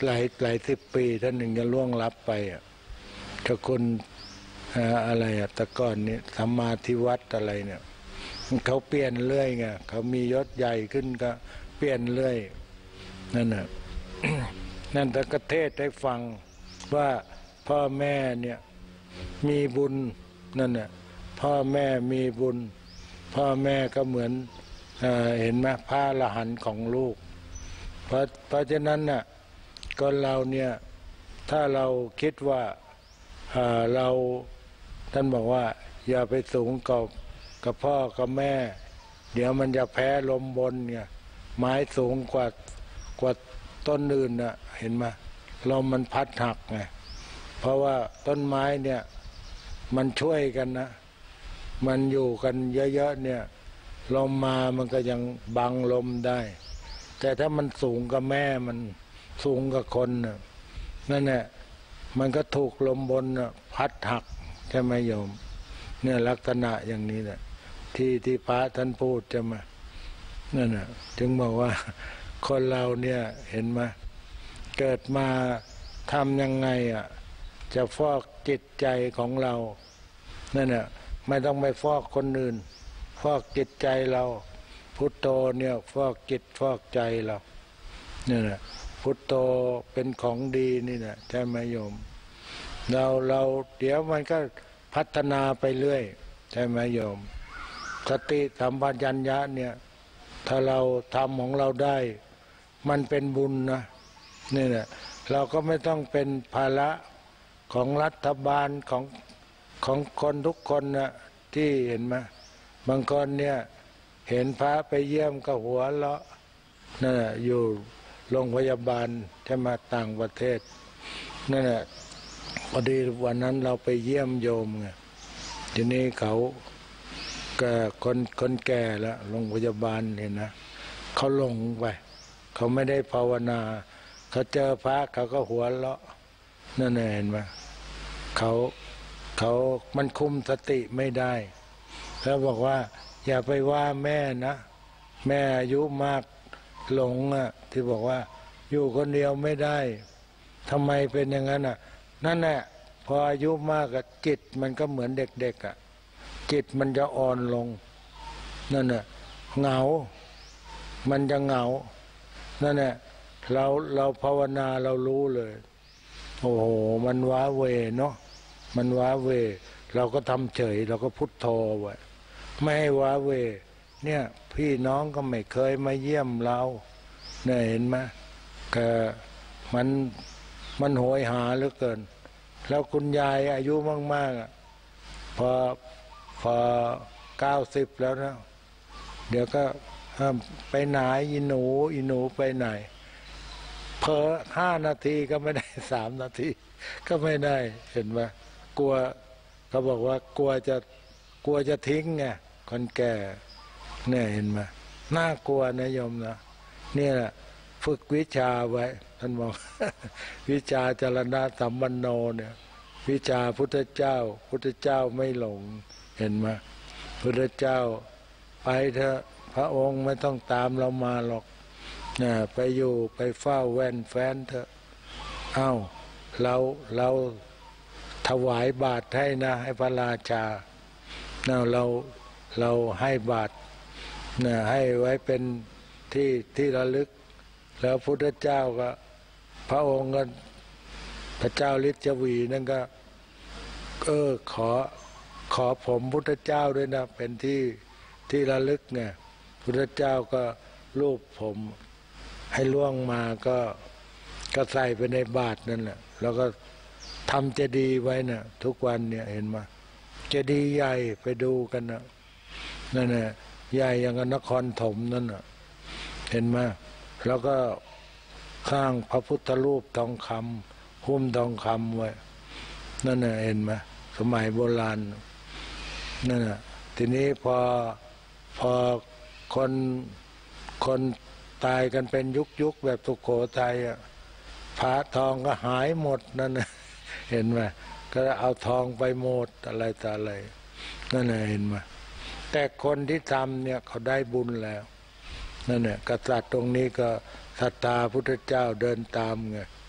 หลายหลายสิบปีท่านหนึ่งจะล่วงลับไปอ่ะเจ้าคุณอะไรอ่ะแต่ก่อนนี้สัมมาทิวัตรอะไรเนี่ยเขาเปลี่ยนเรื่อยไงเขามียศใหญ่ขึ้นก็เปลี่ยนเรื่อยนั่นน่ะ นั่นแต่กเทศได้ฟังว่าพ่อแม่เนี่ยมีบุญนั่นน่ะพ่อแม่มีบุญพ่อแม่ก็เหมือนเอ่อเห็นไหมพระอรหันต์ของลูกเพราะเพราะฉะนั้นน่ะคนเราเนี่ยถ้าเราคิดว่าเอ่อเราท่านบอกว่าอย่าไปสูงกับกับพ่อกับแม่เดี๋ยวมันจะแพ้ลมบนเนี่ยไม้สูงกว่ากว่าต้นอื่นน่ะเห็นไหมลมมันพัดหักไงเพราะว่าต้นไม้เนี่ยมันช่วยกันนะมันอยู่กันเยอะๆเนี่ยลมมามันก็ยังบังลมได้แต่ถ้ามันสูงกับแม่มันสูงกับคนน่ะนั่นแหละมันก็ถูกลมบนน่ะพัดหักใช่ไหมโยมเนี่ยลักษณะอย่างนี้แหละที่ที่พระท่านพูดจะมานั่นน่ะจึงบอกว่าคนเราเนี่ยเห็นไหมเกิดมาทำยังไงอ่ะจะฟอกจิตใจของเรานั่นน่ะไม่ต้องไปฟอกคนอื่นฟอกจิตใจเราพุทโธเนี่ยฟอกจิตฟอกใจเราเนี่ยนะพุทโธเป็นของดีนี่นะใช่ไหมโยมเราเราเดี๋ยวมันก็พัฒนาไปเรื่อยใช่ไหมโยมสติสัมปชัญญะเนี่ยถ้าเราทำของเราได้มันเป็นบุญนะนี่แหละเราก็ไม่ต้องเป็นภาระของรัฐบาลของของคนทุกคนนะที่เห็นไหมบางคนเนี่ยเห็นพระไปเยี่ยมก็หัวเราะนั่นแหละอยู่โรงพยาบาลใช่ไหมต่างประเทศนั่นแหละพอดีวันนั้นเราไปเยี่ยมโยมไงทีนี้เขาก็คนคนแก่แล้วโรงพยาบาลเห็นนะเขาหลงไปเขาไม่ได้ภาวนาเขาเจอพระเขาก็หัวเราะนั่นเห็นไหมเขาเขามันคุมสติไม่ได้แล้วบอกว่าอย่าไปว่าแม่นะแม่อายุมากหลงอ่ะที่บอกว่าอยู่คนเดียวไม่ได้ทำไมเป็นอย่างนั้นอ่ะนั่นแหละพออายุมากกับจิตมันก็เหมือนเด็กๆอ่ะจิตมันจะอ่อนลงนั่นแหละเหงามันจะเหงานั่นแหละเราเราภาวนาเรารู้เลยโอ้โหมันว้าเวเนาะมันว้าเวเราก็ทำเฉยเราก็พุทโธไว้ไม่ให้ว้าเวเนี่ยพี่น้องก็ไม่เคยมาเยี่ยมเราเนี่ยเห็นไหมก็มันมันโหยหาเหลือเกินแล้วคุณยายอายุมากๆพอพอเก้าสิบแล้วนะเดี๋ยวก็ไปไหนอีหนูอีหนูไปไหนเพอห้านาทีก็ไม่ได้สามนาทีก็ไม่ได้เห็นไหมกลัวเขาบอกว่ากลัวจะกลัวจะทิ้งไงคนแก่เนี่ยเห็นไหมน่ากลัวนะโยมนะนี่แหละฝึกวิชาไว้ท่านบอก วิชาจรณะสัมปันโนเนี่ยวิชาพุทธเจ้าพุทธเจ้าไม่หลงเห็นไหมพุทธเจ้าไปเถอะพระองค์ไม่ต้องตามเรามาหรอกนะไปอยู่ไปเฝ้าแว่นแฟนเถอะเอ้าเราเราถวายบาตรให้นะให้พระราชานะเราเราให้บาตรนะให้ไว้เป็นที่ที่ระลึกแล้วพุทธเจ้าก็พระองค์ก็พระเจ้าฤทธิ์จวีนั่นก็เออขอขอผมพุทธเจ้าด้วยนะเป็นที่ที่ระลึกเนี่ยพุทธเจ้าก็รูปผมให้ล่วงมาก็ก็ใส่ไปในบาตรนั่นแหละแล้วก็ทำเจดีย์ไว้น่ะทุกวันเนี่ยเห็นไหมเจดีย์ใหญ่ไปดูกันนะนั่นแหละใหญ่อย่างกับนครถมนั่นน่ะเห็นไหมแล้วก็สร้างพระพุทธรูปทองคำหุ้มทองคำไว้นั่นน่ะเห็นไหมสมัยโบราณนั่นน่ะทีนี้พอพอคนคนตายกันเป็นยุคยุคแบบสุโขทัยอ่ะพระทองก็หายหมดนั่นน่ะเห็นไหมก็เอาทองไปหมดอะไรต่ออะไรนั่นน่ะเห็นไหมแต่คนที่ทำเนี่ยเขาได้บุญแล้ว นั่นแหละกษัตริย์ตรงนี้ก็ศรัทธาพุทธเจ้าเดินตามไง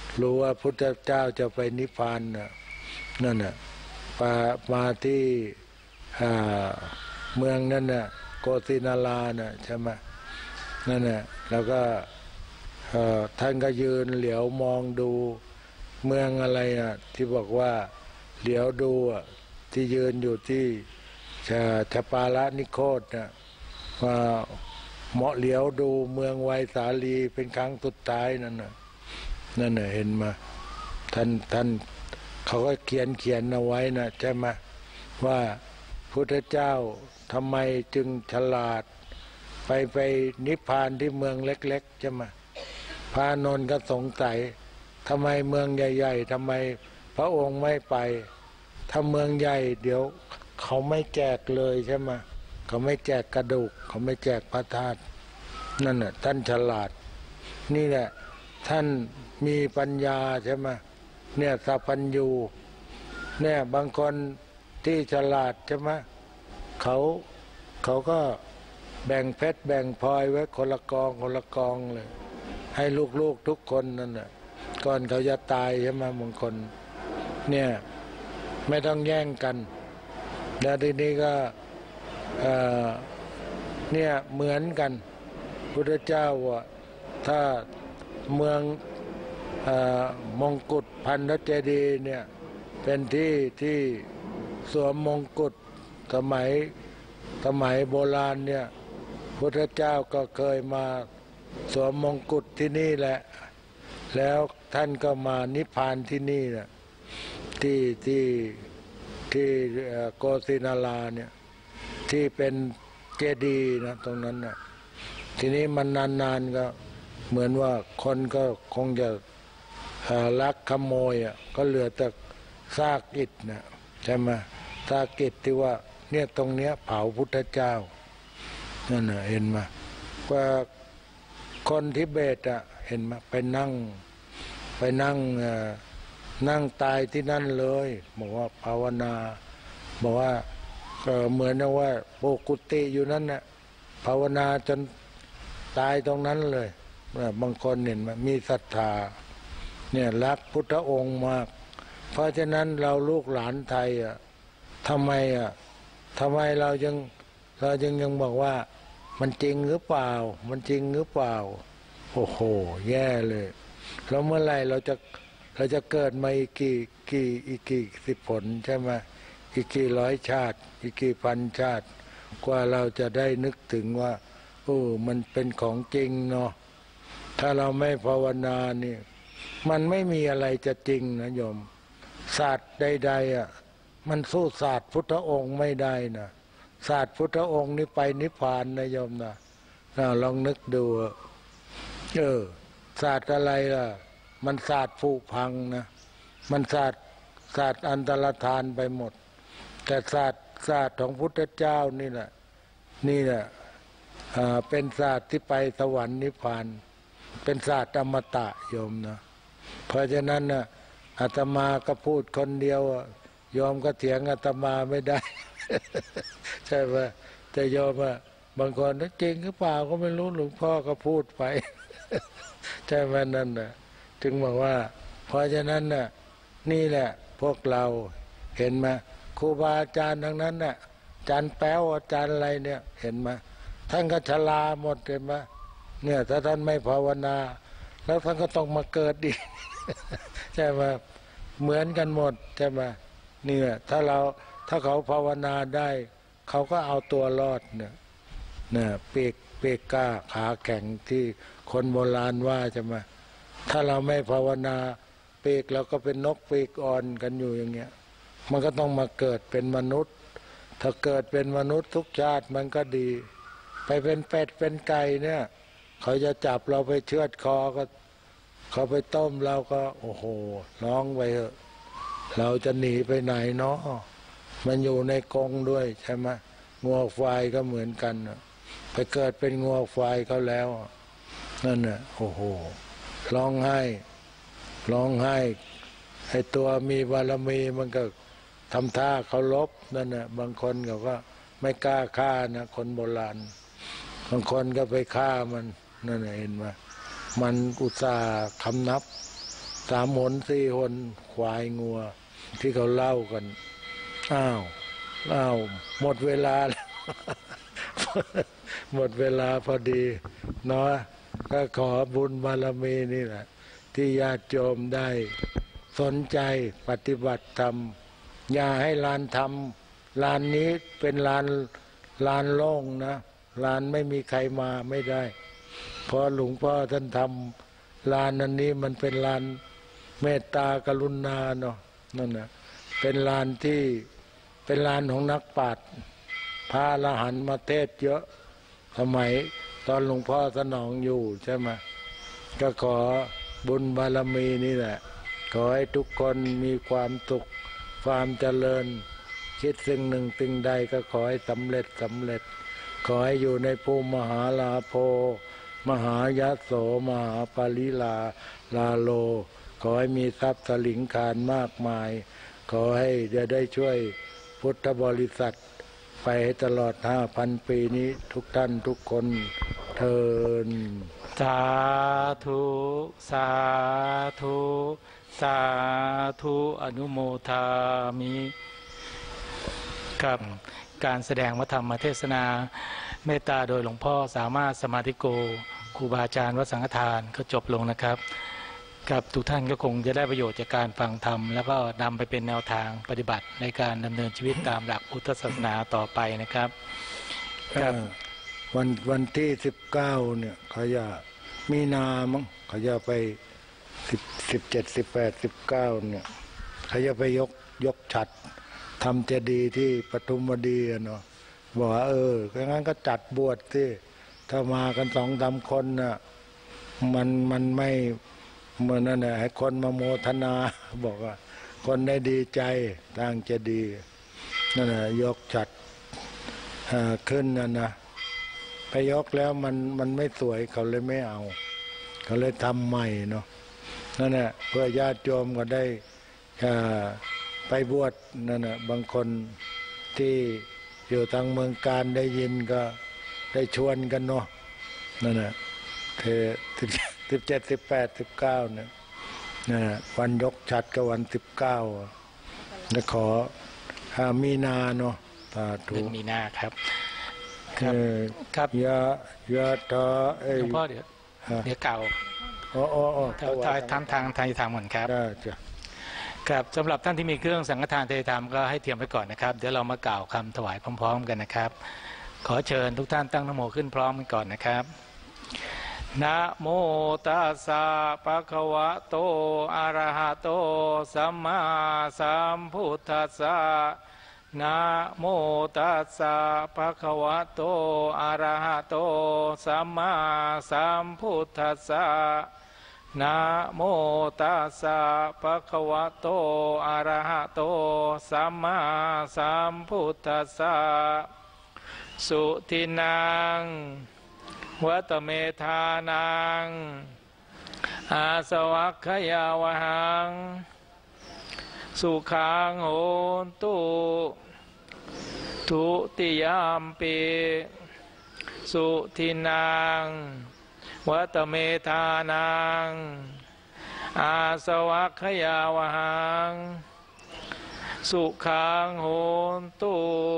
รู้ว่าพุทธเจ้าจะไปนิพพานน่ะนั่นน่ะมามาที่เมืองนั่นน่ะโกสินาราน่ะใช่ไหมนั่นน่ะแล้วก็ท่านก็ยืนเหลียวมองดูเมืองอะไรอ่ะที่บอกว่าเหลียวดูอ่ะที่ยืนอยู่ที่ชปาละนิโคตน่ะว่าเหมาะเหลียวดูเมืองไวสาลีเป็นครั้งสุดท้ายนั่นน่ะนั่นน่ะเห็นมาท่านท่านเขาก็เขียนเขียนเอาไว้นะใช่ไหมว่าพุทธเจ้าทำไมจึงฉลาดไปไปนิพพานที่เมืองเล็กๆใช่ไหมพระอานนท์ก็สงสัยทำไมเมืองใหญ่ๆทำไมพระองค์ไม่ไปถ้าเมืองใหญ่เดี๋ยวเขาไม่แจกเลยใช่ไหมเขาไม่แจกกระดูกเขาไม่แจกพระธาตุนั่นน่ะท่านฉลาดนี่แหละท่านมีปัญญาใช่ไหมเนี่ยสัพพัญญูเนี่ยบางคนที่ฉลาดใช่ไหมเขาเขาก็แบ่งเพชรแบ่งพลอยไว้คนละกองคนละกองเลยให้ลูกๆทุกคนนั่นน่ะก่อนเขาจะตายใช่ไหมบางคนเนี่ยไม่ต้องแย่งกันแล้วทีนี้ก็เนี่ยเหมือนกันพุทธเจ้าว่าถ้าเมืองมงกุฎพันธเจดีย์เนี่ยเป็นที่ที่สวมมงกุฎสมัยสมัยโบราณเนี่ยพุทธเจ้าก็เคยมาสวมมงกุฎที่นี่แหละแล้วท่านก็มานิพพานที่นี่นะที่ที่ที่โกสินาราเนี่ยที่เป็นเจดีย์นะตรงนั้นนะทีนี้มันนานๆก็เหมือนว่าคนก็คงจะลักขโมยอ่ะก็เหลือแต่ซากอิฐนะใช่ไหมซากอิฐที่ว่าเนี่ยตรงเนี้ยเผาพุทธเจ้านั่นน่ะเห็นไหมว่าคนทิเบตอ่ะเห็นไหมไปนั่งไปนั่งนั่งตายที่นั่นเลยบอกว่าภาวนาบอกว่าเหมือนว่าโปกุติอยู่นั่นน่ะภาวนาจนตายตรงนั้นเลยบางคนเห็นไหมมีศรัทธาเนี่ยรักพุทธองค์มากเพราะฉะนั้นเราลูกหลานไทยอ่ะทำไมอ่ะทำไมเรายังเรายังยังบอกว่ามันจริงหรือเปล่ามันจริงหรือเปล่าโอ้โหแย่เลยแล้วเมื่อไหร่เราจะเราจะเกิดมาอีกกี่กี่อีกกี่สิบผลใช่ไหมอีกกี่ร้อยชาติอีกกี่พันชาติกว่าเราจะได้นึกถึงว่าโอ้มันเป็นของจริงเนาะถ้าเราไม่ภาวนานี่มันไม่มีอะไรจะจริงนะโยมศาสตร์ใดๆอ่ะมันสู้ศาสตร์พุทธองค์ไม่ได้นะศาสตร์พุทธองค์นี่ไปนิพพานนะโยมนะลองนึกดูเออศาสตร์อะไรล่ะมันศาสตร์ผุพังนะมันศาสตร์ศาสตร์อันตรธานไปหมดแต่ศาสตร์ศาสตร์ของพุทธเจ้านี่แหละนี่แหละเป็นศาสตร์ที่ไปสวรรค์นิพพานเป็นศาสตร์อมตะโยมนะเพราะฉะนั้นนะอาตมาก็พูดคนเดียวโยมก็เถียงอาตมาไม่ได้ ใช่ไหมแต่โยมอะบางคนจริงหรือเปล่าก็ไม่รู้หลวงพ่อก็พูดไป ใช่ไหมนั่นนะจึงบอกว่าเพราะฉะนั้นน่ะนี่แหละพวกเราเห็นไหมครูบาอาจารย์ทั้งนั้นน่ะอาจารย์แป๊วอาจารย์อะไรเนี่ยเห็นไหมท่านก็ชราหมดเห็นไหมเนี่ยถ้าท่านไม่ภาวนาแล้วท่านก็ต้องมาเกิดอีก ใช่ไหมเหมือนกันหมดใช่ไหมนี่แหละถ้าเราถ้าเขาภาวนาได้เขาก็เอาตัวรอดเนี่ยเนี่ยเปีกเปีกกล้าขาแข็งที่คนโบราณว่าใช่ไหมถ้าเราไม่ภาวนาปีกเราก็เป็นนกปีกอ่อนกันอยู่อย่างเงี้ยมันก็ต้องมาเกิดเป็นมนุษย์ถ้าเกิดเป็นมนุษย์ทุกชาติมันก็ดีไปเป็นเป็ดเป็นไก่เนี่ยเขาจะจับเราไปเชือดคอก็เขาไปต้มเราก็โอ้โหร้องไปเถอะเราจะหนีไปไหนเนาะมันอยู่ในกรงด้วยใช่ไหมงัวควายก็เหมือนกันไปเกิดเป็นงัวควายเขาแล้วนั่นน่ะโอ้โหร้องไห้ร้องไห้ไอ้ตัวมีบารมีมันก็ทำท่าเคารพนั่นน่ะบางคนเขาก็ไม่กล้าฆ่านะคนโบราณบางคนก็ไปฆ่ามันนั่นน่ะเห็นไหมมันอุตส่าห์คำนับสามหนสี่หนควายงัวที่เขาเล่ากันอ้าวอ้าวหมดเวลาแล้ว หมดเวลาพอดีเนาะก็ขอบุญบารมีนี่แหละที่ญาติโยมได้สนใจปฏิบัติธรรมอย่าให้ลานธรรมลานนี้เป็นลานลานโล่งนะลานไม่มีใครมาไม่ได้เพราะหลวงพ่อท่านทำลานอันนี้มันเป็นลานเมตตากรุณาเนาะนั่นนะเป็นลานที่เป็นลานของนักปราชญ์พระอรหันต์มาเทศเยอะสมัยตอนหลวงพ่อสนองอยู่ใช่ไหมก็ขอบุญบารมีนี่แหละขอให้ทุกคนมีความสุขความเจริญคิดสิ่งหนึ่งสิ่งใดก็ขอให้สำเร็จสำเร็จขอให้อยู่ในภูมิมหาลาโภมหายโสมหาปาริลาลาโลขอให้มีทรัพย์สลิงคารมากมายขอให้จะได้ช่วยพุทธบริษัทไปตลอดห้าพันปีนี้ทุกท่านทุกคนเทินสาธุสาธุสาธุอนุโมทามิกับการแสดงพระธรรมเทศนาเมตตาโดยหลวงพ่อสามารถสมาธิโกครูบาอาจารย์วัดสังฆทานก็จบลงนะครับกับทุกท่านก็คงจะได้ประโยชน์จากการฟังธรรมแล้วก็นำไปเป็นแนวทางปฏิบัติในการดำเนินชีวิตตามหลักพุทธศาสนาต่อไปนะครับวันวันที่สิบเก้าเนี่ยเขาจะมีนามั้งเขาจะไปสิบสิบเจ็ดสิบแปดสิบเก้าเนี่ยเขาจะไปยกยกฉัตรทำเจดีย์ที่ปทุมวดีเนาะบอกว่าเอองั้นก็จัดบวชที่ถ้ามากันสองสามคนน่ะมันมันไม่เมื่อนั้นน่ะให้คนมาโมทนาบอกว่าคนได้ดีใจตั้งเจดีย์นั่นน่ะยกฉัตรขึ้นนั่นนะไปยกแล้วมันมันไม่สวยเขาเลยไม่เอาเขาเลยทำใหม่เนาะนั่นแหละเพื่อญาติโยมก็ได้ไปบวชนั่นแหละบางคนที่อยู่ทางเมืองการได้ยินก็ได้ชวนกันเนาะนั่นแหละเทสิบสิบเจ็ดสิบแปดสิบเก้าเนี่ยนะวันยกฉัตรก็วันสิบเก้าและขอมีนาเนาะสาธุมีนาครับครับครับยายาตาเอ้ยหลวงพ่อเดี๋ยวเดี๋ยวเก่าอ๋ออ๋อทางทางทางทางทางเหมือนครับได้จ้ะครับสำหรับท่านที่มีเครื่องสังฆทานเทธรรมก็ให้เตรียมไว้ก่อนนะครับเดี๋ยวเรามากล่าวคำถวายพร้อมๆกันนะครับขอเชิญทุกท่านตั้งนะโมขึ้นพร้อมกันก่อนนะครับนะโมตัสสะภะคะวะโตอะระหะโตสัมมาสัมพุทธัสสะนะโมตัสสะภะคะวะโตอะระหะโตสัมมาสัมพุทธัสสะนะโมตัสสะภะคะวะโตอะระหะโตสัมมาสัมพุทธัสสะสุทินังวัตเมธานังอาสวัคคยาวหังสุขังโหนตุทุติยามปิสุทินังวัตเมธานังอาสวัคคยาวหังสุขังโหนตุ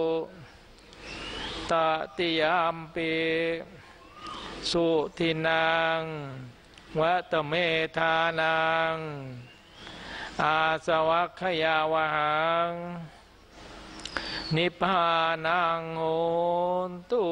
ตติยามปิสุทินังวัตเมธานังอาสวัคคยาวหังนิพพานังโหนตุ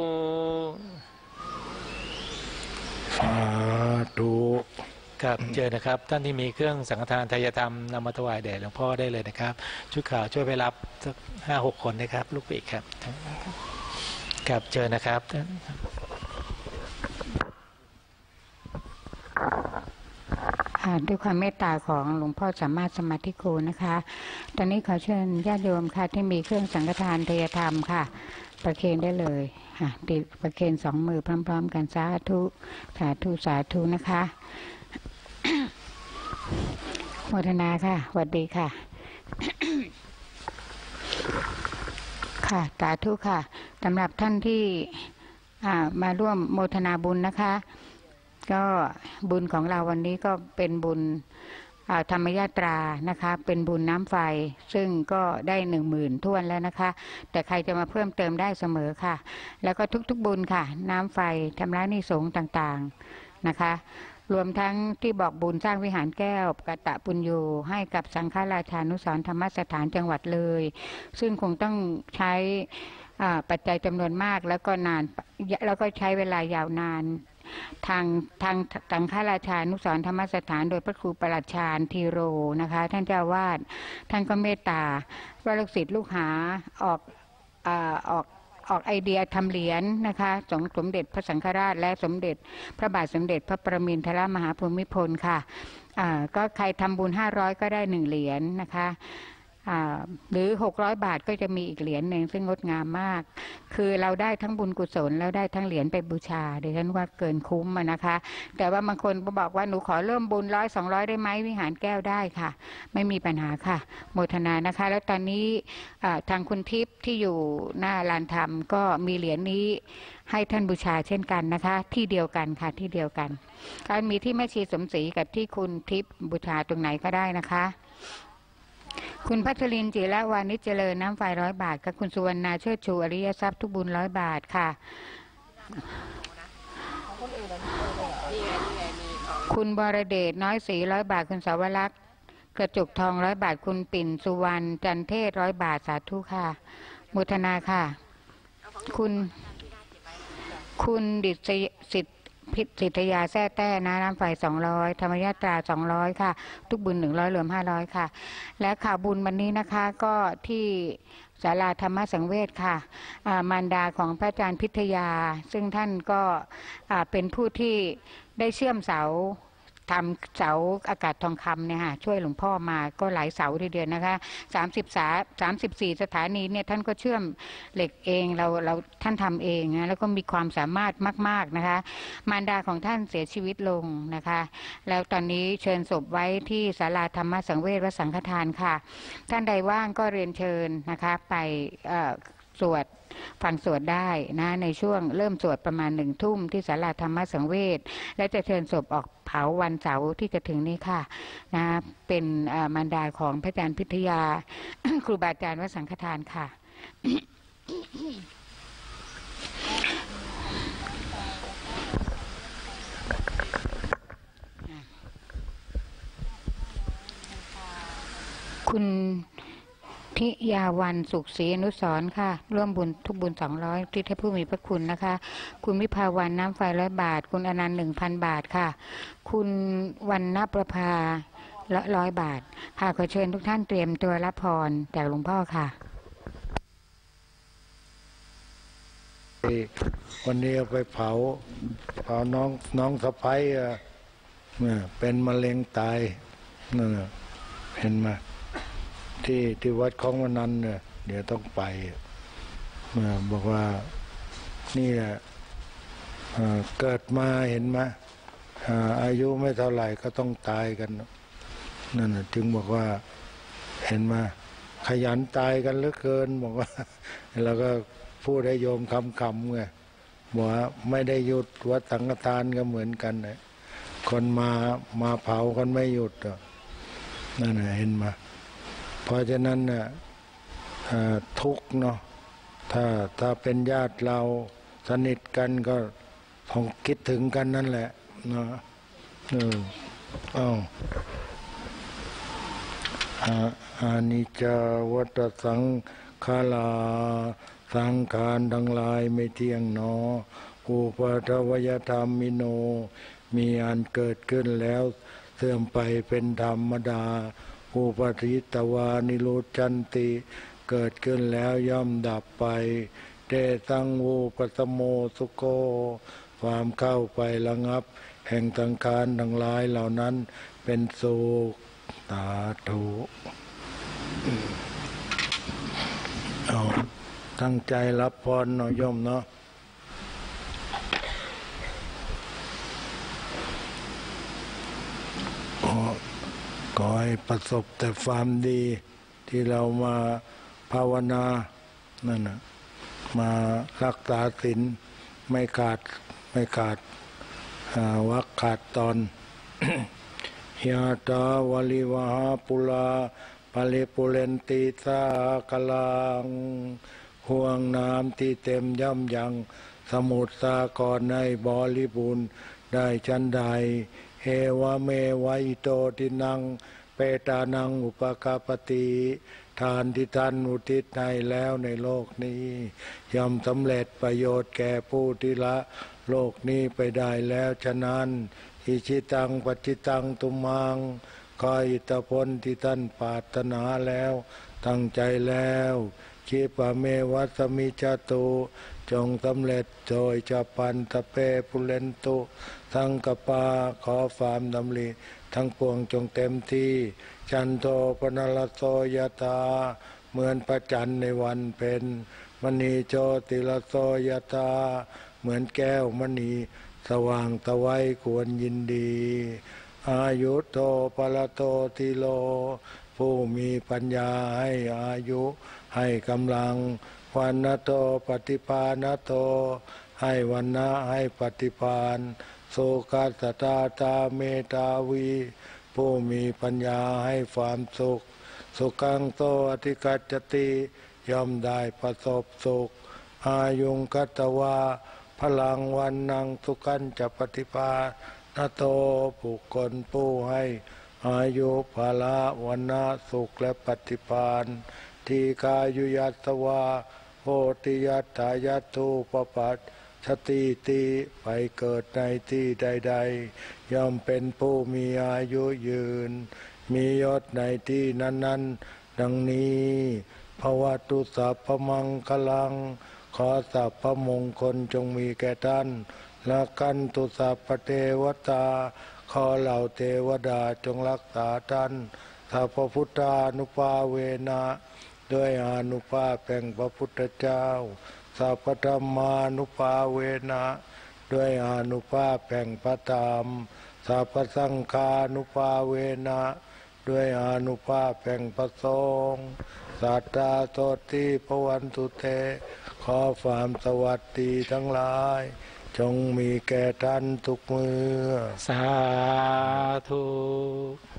สาธุครับเจอนะครับท่านที่มีเครื่องสังฆทานทายธรรมนำมาถวายแด่หลวงพ่อได้เลยนะครับชุดข่าวช่วยไปรับสักห้าหกคนนะครับลูกปีกครับครับเจอนะครับด้วยความเมตตาของหลวงพ่อสามารถสมาธิโกนะคะตอนนี้ขอเชิญญาติโยมค่ะที่มีเครื่องสังฆทานทายธรรมค่ะประเคนได้เลยค่ะติดประเคนสองมือพร้อมๆกันสาธุสาธุสาธุนะคะโมทนาค่ะสวัสดีค่ะค่ะสาธุค่ะสำหรับท่านที่มาร่วมโมทนาบุญนะคะก็บุญของเราวันนี้ก็เป็นบุญธรรมยาตรานะคะเป็นบุญน้ำไฟซึ่งก็ได้หนึ่งหมื่นท้วนแล้วนะคะแต่ใครจะมาเพิ่มเติมได้เสมอค่ะแล้วก็ทุกๆบุญค่ะน้ำไฟชำระหนี้สงฆ์ต่างๆนะคะรวมทั้งที่บอกบุญสร้างวิหารแก้วกตะปุญโญให้กับสังฆราชานุสรณ์ธรรมสถานจังหวัดเลยซึ่งคงต้องใช้ปัจจัยจำนวนมากแล้วก็นานแล้วก็ใช้เวลายาวนานทางทางสังฆราชานุสรณ์ธรรมสถานโดยพระครูประหลัดชาญธีโรนะคะท่านเจ้าวาดท่านก็เมตตาว่าลูกศิษย์ลูกหาออกออกออกไอเดียทำเหรียญ นะคะสมสมเด็จพระสังฆราชและสมเด็จพระบาทสมเด็จพระประมินทรมหาภูมิพลค่ะก็ใครทำบุญห้าร้อยก็ได้หนึ่งเหรียญ นะคะหรือหกร้อยบาทก็จะมีอีกเหรียญหนึ่งซึ่งงดงามมากคือเราได้ทั้งบุญกุศลแล้วได้ทั้งเหรียญไปบูชาดิฉันว่าเกินคุ้มนะคะแต่ว่าบางคนก็บอกว่าหนูขอเริ่มบุญร้อยสองร้อยได้ไหมวิหารแก้วได้ค่ะไม่มีปัญหาค่ะโมทนานะคะแล้วตอนนี้ทางคุณทิพย์ที่อยู่หน้าลานธรรมก็มีเหรียญนี้ให้ท่านบูชาเช่นกันนะคะที่เดียวกันค่ะที่เดียวกันการมีที่แม่ชีสมศรีกับที่คุณทิพย์บูชาตรงไหนก็ได้นะคะคุณพัชรินทร์จิระวานิชเจริญน้ำไฟร้อยบาทกับคุณสุวรรณาเชิดชูอริยทรัพย์ทุกบุญร้อยบาทค่ะคุณบรเดชน้อยศรีร้อยบาทคุณสาวรักษ์กระจุกทองร้อยบาทคุณปิ่นสุวรรณจันเทศร้อยบาทสาธุค่ะมุทนาค่ะคุณคุณดิษสิทธิพิสิทธยาแท้แต้นะน้ำไฟสองร้อยธรรมยาตราสองร้อยค่ะทุกบุญหนึ่งร้อยรวมห้าร้อยค่ะและข่าวบุญวันนี้นะคะก็ที่ศาลาธรรมสังเวชค่ะมารดาของพระอาจารย์พิทยาซึ่งท่านก็เป็นผู้ที่ได้เชื่อมเสาทำเสาอากาศทองคำเนี่ยค่ะช่วยหลวงพ่อมาก็หลายเสาทีเดียวนะคะสามสิบสาสามสิบสี่สถานีเนี่ยท่านก็เชื่อมเหล็กเองเราเราท่านทำเองนะแล้วก็มีความสามารถมากๆนะคะมารดาของท่านเสียชีวิตลงนะคะแล้วตอนนี้เชิญศพไว้ที่ศาลาธรรมสังเวชวัดสังฆทานค่ะท่านใดว่างก็เรียนเชิญนะคะไปสวดฟังสวดได้นะในช่วงเริ่มสวดประมาณหนึ่งทุ่มที่ศาลาธรรมสังเวชและจะเชิญศพออกเผาวันเสาร์ที่จะถึงนี้ค่ะนะเป็นมารดาของพระอาจารย์พิทยา ครูบาอาจารย์วัดสังฆทานค่ะ คุณทิยาวันสุขศรีอนุสรณ์ค่ะร่วมบุญทุกบุญสองร้อยที่ท่านผู้มีพระคุณนะคะคุณวิภาวันน้ำไฟร้อยบาทคุณอนันต์หนึ่งพันบาทค่ะคุณวรรณประภาละร้อยบาทค่ะขอเชิญทุกท่านเตรียมตัวรับพรจากหลวงพ่อค่ะวันนี้เอาไปเผาเผาน้องน้องสะใภ้เป็นมะเร็งตายนั่นเห็นไหมที่ที่วัดของวันนั้นเนี่ยเดี๋ยวต้องไปบอกว่านี่แหละเกิดมาเห็นไหมอายุไม่เท่าไหร่ก็ต้องตายกันนั่นจึงบอกว่าเห็นไหมขยันตายกันเหลือเกินบอกว่าเราก็พูดให้โยมคำๆไงบอกว่าไม่ได้หยุดวัดสังฆทานก็เหมือนกันนะคนมามาเผาคนไม่หยุดนั่นนะเห็นไหมเพราะฉะนั้นน่ะทุกเนาะถ้าถ้าเป็นญาติเราสนิทกันก็คงคิดถึงกันนั่นแหละเนาะเอออ้าวอานิจจวัฏสังขาราสังขารทั้งหลายไม่เที่ยงหนออุปัฏฐวยธรรมมิโนมีอันเกิดขึ้นแล้วเสื่อมไปเป็นธรรมดาอุปาทิตวานิโรจันติเกิดขึ้นแล้วย่อมดับไปเตตังวูปสโมสุโกความเข้าไประงับแห่งสังขารทั้งหลายเหล่านั้นเป็นสุขสาธุเอาตั้งใจรับพรหน่อยโยมเนาะขอให้ประสบแต่ความดีที่เรามาภาวนานั่นนะมารักษาศีลไม่ขาดไม่ขาดวรรคขาดตอนยะตาวลิวหาปุลาปะริปุเรนติสากลังห่วงน้ำที่เต็มย่ำยังสมุทรสาครในบริบูรณ์ได้ชันใดเฮวะเมวะอิโตทินังเปตานังอุปกาปติทานที่ท่านอุทิศให้แล้วในโลกนี้ย่อมสำเร็จประโยชน์แก่ผู้ที่ละโลกนี้ไปได้แล้วฉะนั้นอิชิตังปัจจิตังตุมังขออิทธิพลที่ท่านปรารถนาแล้วตั้งใจแล้วคิปะเมวัสมิจตุจงสำเร็จโดยจะปันตะเปปุเรนตุสังกปาขอความดำริทั้งปวงจงเต็มที่จันโทปนลโสยตาเหมือนพระจันทร์ในวันเพ็ญมณีโชติลโสยตาเหมือนแก้วมณีสว่างตะไว้ควรยินดีอายุโตปะละโตติโลผู้มีปัญญาให้อายุให้กำลังวันนโตปฏิภาณโตให้วันนะให้ปฏิภาณโสกัสตาตาเมตาวีผู้มีปัญญาให้ความสุขสุขังโตอธิกัจจติย่อมได้ประสบสุขอายุงกัตวาพลังวันนังสุขันจะปฏิภาณโตบุคคลผู้ให้อายุภาละวันนะสุขและปฏิภาณทีกายุยัตวาโหติยัตถายัตถุปปัตชติติไปเกิดในที่ใดๆย่อมเป็นผู้มีอายุยืนมียศในที่นั้นๆดังนี้ภวตุสัพพมังคลังขอสัพพมงคลจงมีแก่ท่านละกันตุสัพพเทวตาขอเหล่าเทวดาจงรักษาท่านสัพพพุทธานุภาเวนะด้วยอานุภาพแห่งพระพุทธเจ้าสัพพธรรมานุภาเวนะด้วยอานุภาพแห่งพระธรรมสัพพสังฆานุภาเวนะด้วยอานุภาพแห่งพระสงฆ์สัตตาโสติภวันตุเตขอความสวัสดีทั้งหลายจงมีแก่ท่านทุกเมื่อสาธุ